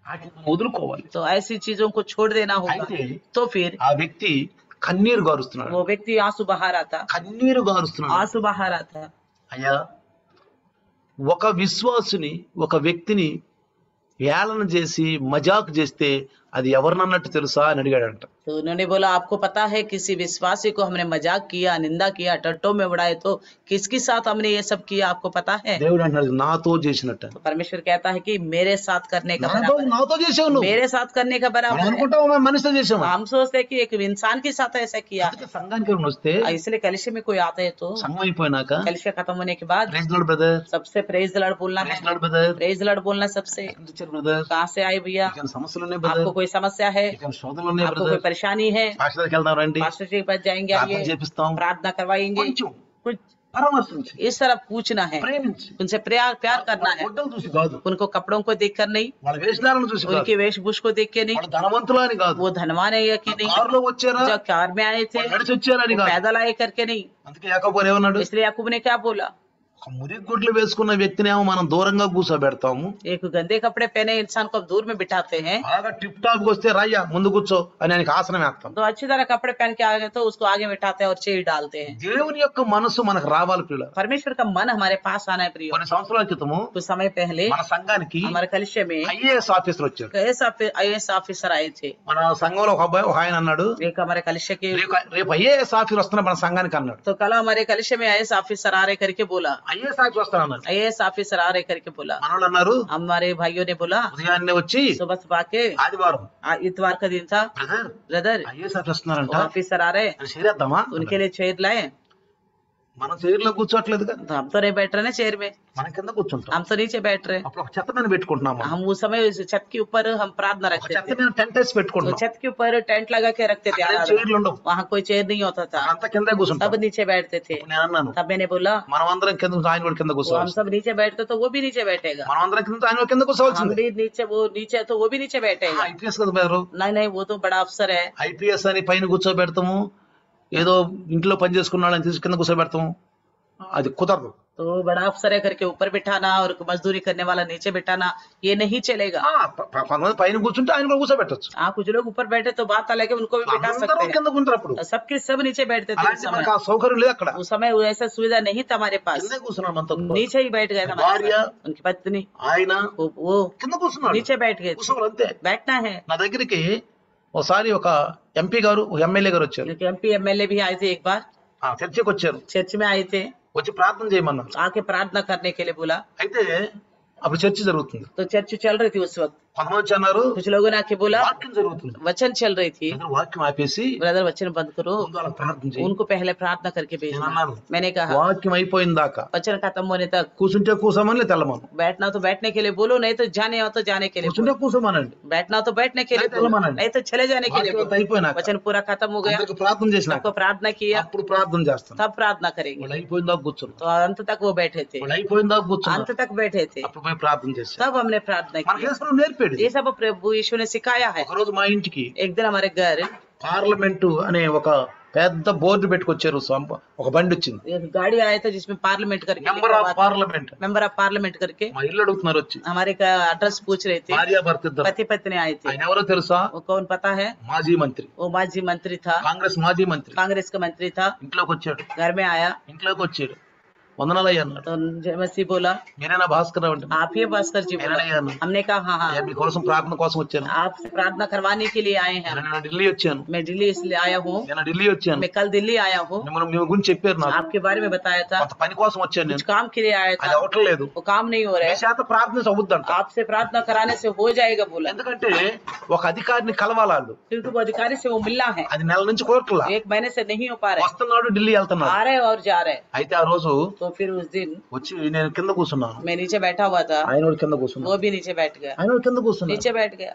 S1: వాటిని మనం వదులుకోవాలి.
S2: तो ऐसी चीजों को छोड़ देना होगा।
S1: అయితే
S2: तो फिर
S1: ఆ వ్యక్తి కన్నీరు గారుస్తున్నాడు,
S2: वो व्यक्ति आंसू बहा रहा था,
S1: కన్నీరు గారుస్తున్నాడు.
S2: आंसू बहा रहा था।
S1: అయ్యా, ఒక విశ్వాసుని ఒక వ్యక్తిని ఏళన చేసి మజాక్ చేస్తే అది ఎవరినన్నట్టు తెలుసా అని అడిగాడంట.
S2: तो उन्होंने बोला, आपको पता है किसी विश्वासी को हमने मजाक किया, निंदा किया, टट्टों में उड़ाए, तो किसके साथ हमने ये सब किया आपको पता है?
S1: దేవుడు అంటున్నాడు నాతో చేసినట్టు.
S2: तो परमेश्वर कहता है कि मेरे साथ करने का
S1: నాతో
S2: बराबर है।
S1: నాతో చేసావు నువ్వు.
S2: मेरे साथ करने का
S1: మనం
S2: बराबर है।
S1: అనుకుంటావు మేము మనిషితో చేసాము.
S2: हम सोचते हैं कि एक इंसान के साथ ऐसा किया है।
S1: అందుకే సంఘానికి ఎవరైనా వస్తే
S2: और इसलिए कलिशे में कोई आता है तो
S1: సంఘం అయిపోయినాక
S2: कलिशे खत्म होने के बाद
S1: ప్రైజ్ లార్డ్ బ్రదర్,
S2: सबसे प्रेज द लॉर्ड बोलना है।
S1: Praise lord brother,
S2: praise the lord बोलना सबसे।
S1: బ్రదర్,
S2: कहाँ से आए भैया?
S1: ఇక సమస్యలు ఉన్నాయి
S2: आपको
S1: బ్రదర్,
S2: कोई समस्या है,
S1: ఇక శోధనలు ఉన్నాయి
S2: आपको कोई
S1: బ్రదర్,
S2: परेशानी है,
S1: పాస్టర్ దగ్గరికి వెళ్దాం రండి,
S2: पास्टर जी के पास जाएंगे,
S1: ప్రార్థన
S2: आइए
S1: చేపిస్తాం.
S2: प्रार्थना करवाएंगे।
S1: కొంచెం
S2: कुछ
S1: పరామర్శించి
S2: इस तरह पूछना है,
S1: ప్రేమించి
S2: उनसे प्यार प्यार करना है।
S1: గుడ్డలు చూసి కాదు,
S2: उनको कपड़ों को देखकर नहीं,
S1: వాళ్ళ వేషధారణ చూసి కాదు,
S2: उनकी वेशभूष को देख के नहीं,
S1: వాళ్ళ ధనవంతులు అని కాదు,
S2: वो धनवान है या कि नहीं,
S1: కారులో వచ్చారా
S2: जो कार में आए थे
S1: వాళ్ళు నడిచి వచ్చారని
S2: वो
S1: కాదు.
S2: पैदल आए करके नहीं।
S1: అందుకే యాకోబు గారు ఏమన్నాడు,
S2: इसलिए याकूब ने क्या बोला?
S1: ఒక మురిగుడ్లు వేసుకున్న వ్యక్తిని ఏమో మనం దూరంగా కూర్చోబెడతాము,
S2: एक गंदे कपड़े पहने इंसान को अब दूर में बिठाते हैं,
S1: బాగా టిప్ టాప్ వస్తే రాయ్యా ముందు కూర్చో అని ఆయనకి ఆసనం వేస్తాం.
S2: तो अच्छी तरह कपड़े पहन के आ गए तो उसको आगे बिठाते हैं और चेयर डालते हैं।
S1: దేవుని యొక్క మనసు మనకు రావాలి ప్రియుల.
S2: परमेश्वर का मन हमारे पास आना है प्रिय।
S1: కొన్ని సంవత్సరాల క్రితము
S2: कुछ समय पहले
S1: మన సంఘానికి
S2: हमारे कलिशे में
S1: ఐఏఎస్ ఆఫీసర్ వచ్చారు.
S2: आई एस ऑफिसर आए थे।
S1: మన సంఘంలో ఒక అబ్బాయి ఒక ఆయన అన్నాడు,
S2: एक हमारे कलिशे के
S1: రేపు రేపు ఐఏఎస్ ఆఫీసర్ వస్తున్నా మన సంఘానికి అన్నాడు.
S2: तो कल हमारे कलिशे में आई एस ऑफिसर आ रहे करके बोला,
S1: ఐఏఎస్ ఆఫీసర్ వస్తాను అన్నాడు.
S2: आई एस ऑफिसर आ रहे करके बोला।
S1: మనోళ్ళు అన్నారు
S2: हमारे भाइयों ने बोला,
S1: ఉదయాన్నే వచ్చి
S2: सुबह सुबह के
S1: ఆదివారం
S2: आ- इतवार का दिन था,
S1: బ్రదర్
S2: ब्रदर
S1: ఐఏఎస్ ఆఫీసర్ వస్తున్నారంట,
S2: ऑफिसर आ रहे,
S1: అని చేరేద్దామా?
S2: उनके लिए चेयर लाए।
S1: మనం చైర్లో కూర్చోట్లేదుగా,
S2: तो हम तो नहीं बैठ रहे ना चेयर में,
S1: మన కింద కూర్చుంటాం.
S2: हम तो नीचे बैठ रहे।
S1: అప్పుడు ఒక చెత్త మీద పెట్టుకుంటున్నాము,
S2: हम उस समय उस छत के ऊपर हम प्रार्थना
S1: ఒక
S2: रखते
S1: చెత్త
S2: थे,
S1: మీద టెంట్ వేసి
S2: तो
S1: పెట్టుకుంటున్నాం.
S2: छत के ऊपर टेंट लगा के रखते थे,
S1: అక్కడ
S2: आराधना।
S1: చైర్లు ఉండవు,
S2: वहाँ कोई चेयर नहीं होता था,
S1: అంతా కింద కూర్చుంటాం.
S2: सब नीचे बैठते थे।
S1: నేను అన్నాను
S2: तब मैंने बोला,
S1: మనం అందరం కింద కూర్చో, ఆయన కూడా కింద
S2: वो हम
S1: కూర్చోవాలి.
S2: सब नीचे बैठते तो वो भी नीचे बैठेगा,
S1: మనం అందరం కింద ఆయన కూడా కింద
S2: हम
S1: కూర్చోవాల్సిందే.
S2: भी नीचे, वो नीचे तो वो भी नीचे बैठेगा।
S1: ఐపీఎస్ కదా మీరు,
S2: नहीं नहीं, वो तो बड़ा अफसर है।
S1: ఐపీఎస్ అని పైన కూర్చోబెడతాము, ఏదో ఇంట్లో పని చేసుకున్నాడని తీసి కింద కూర్చోబెడతాము, అది కుదరదు.
S2: तो बड़ा अफसर है करके ऊपर बिठाना और मजदूरी करने वाला नीचे बिठाना, ये नहीं चलेगा।
S1: ఆ, ప- ప- కొంతమంది పైన కూర్చుంటే ఆయన కూడా కూర్చోబెట్టచ్చు.
S2: हाँ, कुछ लोग ऊपर बैठे तो बात अलग है, उनको भी बिठा
S1: అందరూ
S2: सकते हैं।
S1: కింద కూర్చుంటారు. అప్పుడు
S2: सबके सब नीचे बैठते थे उस
S1: అలాంటి
S2: समय।
S1: మనకు ఆ సౌకర్యం లేదు అక్కడ,
S2: उस समय वो ऐसा सुविधा नहीं था हमारे पास,
S1: కింద కూర్చున్నాం మనతో.
S2: नीचे ही बैठ गए थे हमारे
S1: भार्या,
S2: साथ। उनकी पत्नी
S1: ఆయన
S2: वो, वो
S1: కింద కూర్చున్నాడు,
S2: नीचे बैठ गए थे।
S1: కూర్చోవాలి అంతే.
S2: बैठना है।
S1: నా దగ్గరికి ఒకసారి ఒక ఎంపీ గారు ఒక ఎమ్మెల్యే గారు వచ్చారు.
S2: एमपी एमएलए भी आए थे एक बार,
S1: ఆ చర్చికి వచ్చారు,
S2: चर्च में आए थे,
S1: వచ్చి ప్రార్థన చేయమన్నారు.
S2: आके प्रार्थना करने के लिए बोला।
S1: అయితే అప్పుడు చర్చి జరుగుతుంది.
S2: तो चर्च चल रही थी उस वक्त,
S1: కొంతమంది వచ్చి అన్నారు
S2: कुछ लोगों ने आके बोला,
S1: వాక్యం జరుగుతుంది,
S2: वचन चल रही थी,
S1: అందరూ వాక్యం ఆపేసి
S2: ब्रदर वचन बंद करो,
S1: ముందు వాళ్ళకి ప్రార్థన చేయి.
S2: उनको पहले प्रार्थना करके
S1: నేను
S2: भेजना।
S1: అన్నాను
S2: मैंने कहा,
S1: వాక్యం అయిపోయిన దాకా
S2: वचन खत्म होने तक
S1: కూర్చుంటే కూర్చోమని తెల్లమను,
S2: बैठना तो बैठने के लिए बोलो, नहीं तो जाने हो तो जाने के लिए
S1: కూర్చుంటే
S2: बोलो।
S1: కూర్చోమనండి.
S2: बैठना तो बैठने के लिए
S1: नहीं तो
S2: बोलो,
S1: मना नहीं।
S2: नहीं तो चले जाने के लिए
S1: వాక్యం
S2: बोलो।
S1: అయిపోయినాక
S2: वचन पूरा खत्म हो गया,
S1: అందరికి ప్రార్థన చేసినాక
S2: सबको प्रार्थना किया,
S1: అప్పుడు ప్రార్థన చేస్తాను.
S2: तब प्रार्थना करेंगे।
S1: వాళ్ళు అయిపోయిన దాకా కూర్చున్నాం,
S2: तो अंत तक वो बैठे थे,
S1: వాళ్ళు అయిపోయిన దాకా కూర్చున్నాం,
S2: अंत तक बैठे थे,
S1: అప్పుడు పోయి ప్రార్థన చేశాను.
S2: तब हमने प्रार्थना
S1: మనకి
S2: की।
S1: యేసు నేర్పాడు.
S2: ये सब प्रभु यीशु ने सिखाया है।
S1: ఒకరోజు మా ఇంటికి
S2: एक दिन हमारे घर
S1: పార్లమెంటు అనే ఒక పెద్ద బోర్డు పెట్టుకొచ్చారు. సంప- ఒక బండి వచ్చింది,
S2: एक गाड़ी आया था जिसमें पार्लियामेंट करके
S1: మెంబర్
S2: लिखा
S1: ఆఫ్
S2: हुआ था,
S1: పార్లమెంట్.
S2: मेंबर ऑफ पार्लियामेंट करके।
S1: మా ఇల్లు అడుగుతున్నారు వచ్చి,
S2: हमारे का एड्रेस पूछ रहे थे,
S1: భార్య భర్త ఇద్దరు.
S2: पति पत्नी आए थे।
S1: ఆయన ఎవరో తెలుసా?
S2: वो कौन पता है?
S1: మాజీ మంత్రి,
S2: वो माजी मंत्री था,
S1: కాంగ్రెస్ మాజీ మంత్రి.
S2: कांग्रेस का मंत्री था।
S1: ఇంట్లోకి వచ్చాడు,
S2: घर में आया
S1: ఇంట్లోకి వచ్చాడు, వందనాలయ్య అన్నాడు.
S2: तो जय मसीह बोला,
S1: నేనేనా భాస్కర్ రావు అంటే,
S2: आप ही भास्कर जी बोला।
S1: నేనయ్యా అన్నాను.
S2: हमने कहा हाँ
S1: అయ్యా,
S2: हाँ,
S1: మీకోసం ప్రార్థన కోసం వచ్చాను.
S2: आपसे प्रार्थना करवाने के लिए आए हैं।
S1: నేను ఢిల్లీ వచ్చాను,
S2: मैं दिल्ली इसलिए आया हूँ,
S1: నేను ఢిల్లీ వచ్చాను.
S2: मैं कल दिल्ली आया हूँ,
S1: మిమ్మల్ని మీ గురించి చెప్పారు నాకు,
S2: आपके बारे में बताया था,
S1: కొంత పని కోసం వచ్చాను
S2: कुछ
S1: నేను,
S2: काम के लिए आया
S1: అది
S2: था,
S1: అవటం లేదు.
S2: वो काम नहीं हो रहा
S1: మీ
S2: है,
S1: చేత ప్రార్థన అవుద్దంట.
S2: आपसे प्रार्थना कराने से हो जाएगा बोला।
S1: ఎందుకంటే ఒక అధికారిని కలవాలాళ్ళు,
S2: क्योंकि वो अधिकारी से वो मिलना है,
S1: అది నెల నుంచి కోరట్లా,
S2: एक महीने से नहीं हो पा रहे,
S1: వస్తున్నాడు ఢిల్లీ వెళ్తున్నాడు.
S2: आ रहे और जा रहे।
S1: అయితే ఆ రోజు
S2: तो फिर उस दिन
S1: వచ్చి నేను కింద కూర్చున్నాను,
S2: मैं नीचे बैठा हुआ था,
S1: ఆయన కూడా కింద కూర్చున్నాను,
S2: वो भी नीचे बैठ गया,
S1: ఆయన కూడా కింద కూర్చున్నాను.
S2: नीचे बैठ गया।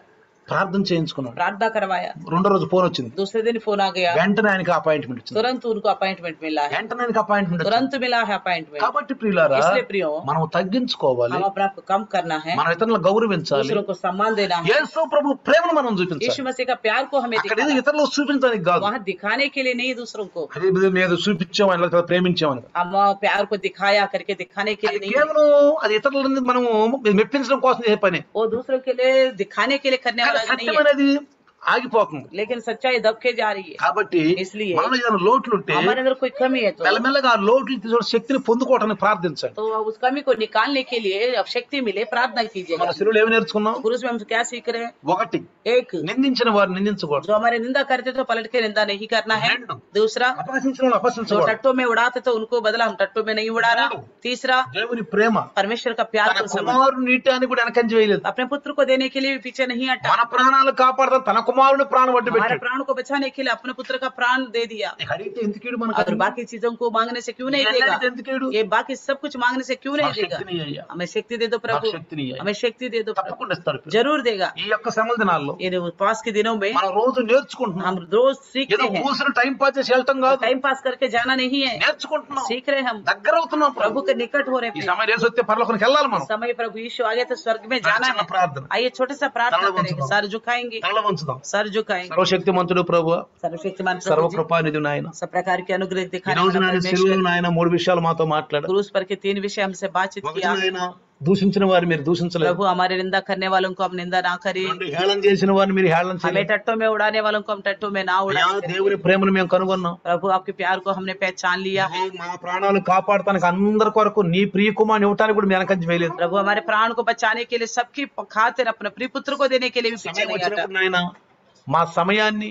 S1: ప్రార్థన చేయించుకున్నాడు.
S2: प्रार्थना करवाया,
S1: రెండో రోజు ఫోన్ వచ్చింది.
S2: दूसरे दिन फोन आ गया,
S1: వెంటనే ఆయనకి అపాయింట్మెంట్ వచ్చింది.
S2: तुरंत उनको अपॉइंटमेंट मिला है,
S1: వెంటనే ఆయనకి అపాయింట్మెంట్ వచ్చింది.
S2: तुरंत मिला है अपॉइंटमेंट।
S1: కాబట్టి ప్రియులారా,
S2: इसलिए प्रियो,
S1: మనం తగ్గించుకోవాలి,
S2: हम अपने आप को कम करना है,
S1: మన ఇతరులను గౌరవించాలి,
S2: दूसरों को सम्मान देना है,
S1: యేసు ప్రభు ప్రేమను మనం చూపించాలి.
S2: यीशु मसीह का प्यार को हमें
S1: అక్కడ
S2: दिखाना
S1: ఏదో
S2: है,
S1: ఇతరులు చూపించడానికి కాదు,
S2: वहाँ दिखाने के लिए नहीं दूसरों को,
S1: అదే నేను చూపించామని లేదా ప్రేమించామని,
S2: हम प्यार को दिखाया करके दिखाने के लिए नहीं,
S1: కేవలం అది ఇతరులని మనము మెప్పించడం కోసం చేసే పని.
S2: वो दूसरों के लिए दिखाने के लिए करने वाला नहीं
S1: సత్యం
S2: है,
S1: అనేది ఆగిపోతుంది.
S2: लेकिन सच्चाई दबके जा रही है।
S1: కాబట్టి
S2: इसलिए
S1: మనలో ఏదైనా లోట్లు ఉంటే
S2: हमारे अंदर कोई कमी है तो
S1: మెల్లమెల్లగా ఆ లోట్లు తీసుకొని శక్తిని పొందుకోవడానికి ప్రార్థించండి.
S2: तो उस कमी को निकालने के लिए अब शक्ति मिले प्रार्थना कीजिएगा।
S1: మన శిలువలో ఏమి నేర్చుకున్నాం?
S2: गुरु से हम क्या सीख रहे हैं?
S1: ఒకటి,
S2: एक,
S1: నిందించిన వారిని నిందించకూడదు.
S2: जो हमारे निंदा करते तो पलट के निंदा नहीं करना है।
S1: రెండు,
S2: दूसरा,
S1: అపహసించిన వాళ్ళు
S2: जो
S1: అపహసించకూడదు.
S2: टट्टों में उड़ाते तो उनको बदला हम टट्टों में नहीं उड़ाना। तीसरा,
S1: దేవుని ప్రేమ
S2: परमेश्वर का प्यार
S1: తన
S2: को समझ
S1: కుమారుని నీటాన్ని కూడా వెనకంజ వేయలేదు.
S2: अपने पुत्र को देने के लिए भी पीछे नहीं हटा,
S1: మన ప్రాణాలు కాపాడతాను తన కుమారుని ప్రాణం అడ్డు
S2: हमारे
S1: పెట్టాడు.
S2: प्राण को बचाने के लिए अपने पुत्र का प्राण दे दिया।
S1: ఇక అడిగితే ఎందుకీడు మనకు?
S2: अगर बाकी चीजों को मांगने से क्यों नहीं
S1: ఇవన్నీ
S2: देगा?
S1: అడిగితే ఎందుకీడు?
S2: ये बाकी सब कुछ मांगने से क्यों नहीं
S1: నాకు
S2: देगा?
S1: శక్తిని అయ్యా,
S2: हमें शक्ति दे दो प्रभु,
S1: నాకు శక్తిని అయ్యా.
S2: हमें शक्ति दे दो प्रभु,
S1: తప్పకుండా ఇస్తాడు.
S2: जरूर देगा।
S1: ఈ యొక్క శ్రమల దినాల్లో
S2: इन उपवास के दिनों में
S1: మనం రోజు నేర్చుకుంటున్నాం.
S2: हम रोज
S1: ఏదో
S2: सीखते हैं,
S1: కూర్చుని టైం పాస్ చేసి వెళ్ళటం కాదు,
S2: टाइम पास करके जाना नहीं है,
S1: నేర్చుకుంటున్నాం,
S2: सीख रहे हैं हम,
S1: దగ్గర అవుతున్నాం.
S2: प्रभु के निकट हो रहे
S1: ఈ
S2: हैं।
S1: సమయం యేసు వస్తే పరలోకానికి వెళ్ళాలి. మనం
S2: समय प्रभु यीशु आगे तो स्वर्ग में जाना
S1: చిన్న
S2: है।
S1: ప్రార్థన
S2: आइए छोटे सा प्रार्थना
S1: तला
S2: करेंगे,
S1: वंचुदाम।
S2: सर झुकाएंगे,
S1: తల వంచుదాం.
S2: सर झुकाएंगे।
S1: సర్వశక్తిమంతుడు ప్రభువా,
S2: सर्वशक्तिमान प्रभु जी,
S1: సర్వకృపానిధి నాయన,
S2: सब प्रकार के अनुग्रह
S1: ఈ
S2: दिखाने
S1: రోజు
S2: वाला
S1: నాయన
S2: परमेश्वर,
S1: శిలువలో నాయన మూడు విషయాలు మాతో మాట్లాడు.
S2: क्रूस पर के तीन विषय हमसे बातचीत
S1: ఒకటి
S2: किया।
S1: నాయన, దూషించిన వారిని మీరు దూషించలేదు.
S2: प्रभु हमारे निंदा करने वालों को हम निंदा ना करें,
S1: రెండు, హేళన చేసిన వారిని మీరు హేళన
S2: हमें
S1: చేయలేదు.
S2: टट्टों में उड़ाने वालों को हम टट्टों में ना
S1: అయ్యా,
S2: उड़ाएं।
S1: దేవుని ప్రేమను మేము కనుగొన్నాం.
S2: प्रभु आपके प्यार को हमने पहचान लिया है।
S1: మా ప్రాణాలు కాపాడటానికి అందరి కొరకు నీ ప్రియ కుమారుని ఇవ్వటానికి కూడా మీ వెనకంజ వేయలేదు.
S2: प्रभु हमारे प्राण को बचाने के लिए सबकी खातिर अपने प्रिय पुत्र को देने के लिए भी पीछे
S1: సమయం
S2: नहीं हटा।
S1: వచ్చినప్పుడు నాయన మా సమయాన్ని,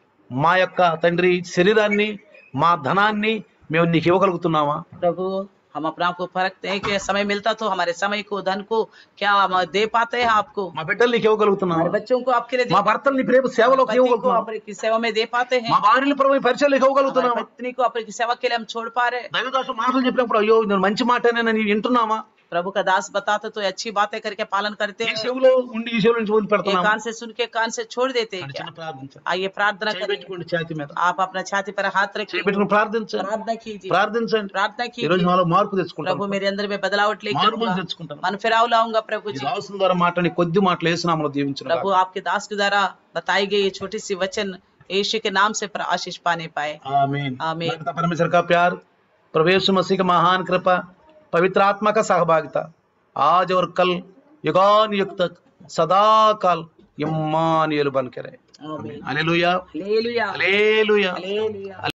S1: మా యొక్క తండ్రి శరీరాన్ని, మా ధనాన్ని మేము నీకు ఇవ్వగలుగుతున్నామా?
S2: प्रभु हम अपने आप को परखते हैं कि समय मिलता तो हमारे समय को, धन को क्या हम दे पाते हैं आपको?
S1: మా బిడ్డలు నీకు ఇవ్వగలుగుతున్నావా?
S2: हमारे बच्चों को आपके लिए दे
S1: మా భర్తలు నీ ప్రేమ సేవలోకి
S2: पति को
S1: ఇవ్వగలుగుతున్నావా?
S2: अपनी सेवा में दे पाते हैं?
S1: మా భార్యల ప్రభు పరిచయాలు
S2: हमारी
S1: ఇవ్వగలుగుతున్నావా?
S2: पत्नी को अपनी सेवा के लिए हम छोड़ पा रहे?
S1: దైవదాసు మాటలు చెప్పినప్పుడు అయ్యో నేను మంచి మాటేనని వింటున్నామా?
S2: प्रभु का दास बताते तो अच्छी बातें करके पालन करते
S1: ఈ
S2: हैं,
S1: చెవులో ఉండి ఈ చెవుల నుంచి
S2: एक
S1: వదిలిపెడుతున్నామా?
S2: कान से सुन के कान से छोड़ देते हैं
S1: అని
S2: क्या?
S1: చిన్న ప్రార్థించండి.
S2: आइए प्रार्थना करें,
S1: చేయబెట్టుకోండి ఛాతీ మీద,
S2: आप अपना छाती पर हाथ रखिए,
S1: చేయబెట్టుకుని ప్రార్థించండి,
S2: प्रार्थना कीजिए,
S1: ప్రార్థించండి.
S2: प्रार्थना
S1: ఈ రోజు
S2: कीजिए।
S1: నాలో మార్పు తెచ్చుకుంటాను,
S2: प्रभु मेरे अंदर में बदलावट लेकर
S1: మార్పు
S2: आऊंगा,
S1: తెచ్చుకుంటాను.
S2: मन फिराव लाऊंगा प्रभु
S1: ఈ
S2: जी।
S1: దాసుని ద్వారా మాట్లాడి కొద్ది మాటలు యేసునామములో దీవించును
S2: प्रभु आपके दास के द्वारा बताई गई ये छोटी सी वचन यीशु के नाम से प्र- आशीष पाने पाए।
S1: आमीन।
S2: आमीन।
S1: पिता परमेश्वर का प्यार, प्रभु यीशु मसीह की महान कृपा, पवित्र आत्मा का सहभागिता आज और कल युगान युग तक सदा काल इम्मानुएल बन के रहे।
S2: आमीन।
S1: Hallelujah,
S2: hallelujah,
S1: hallelujah.
S2: हालेलुया।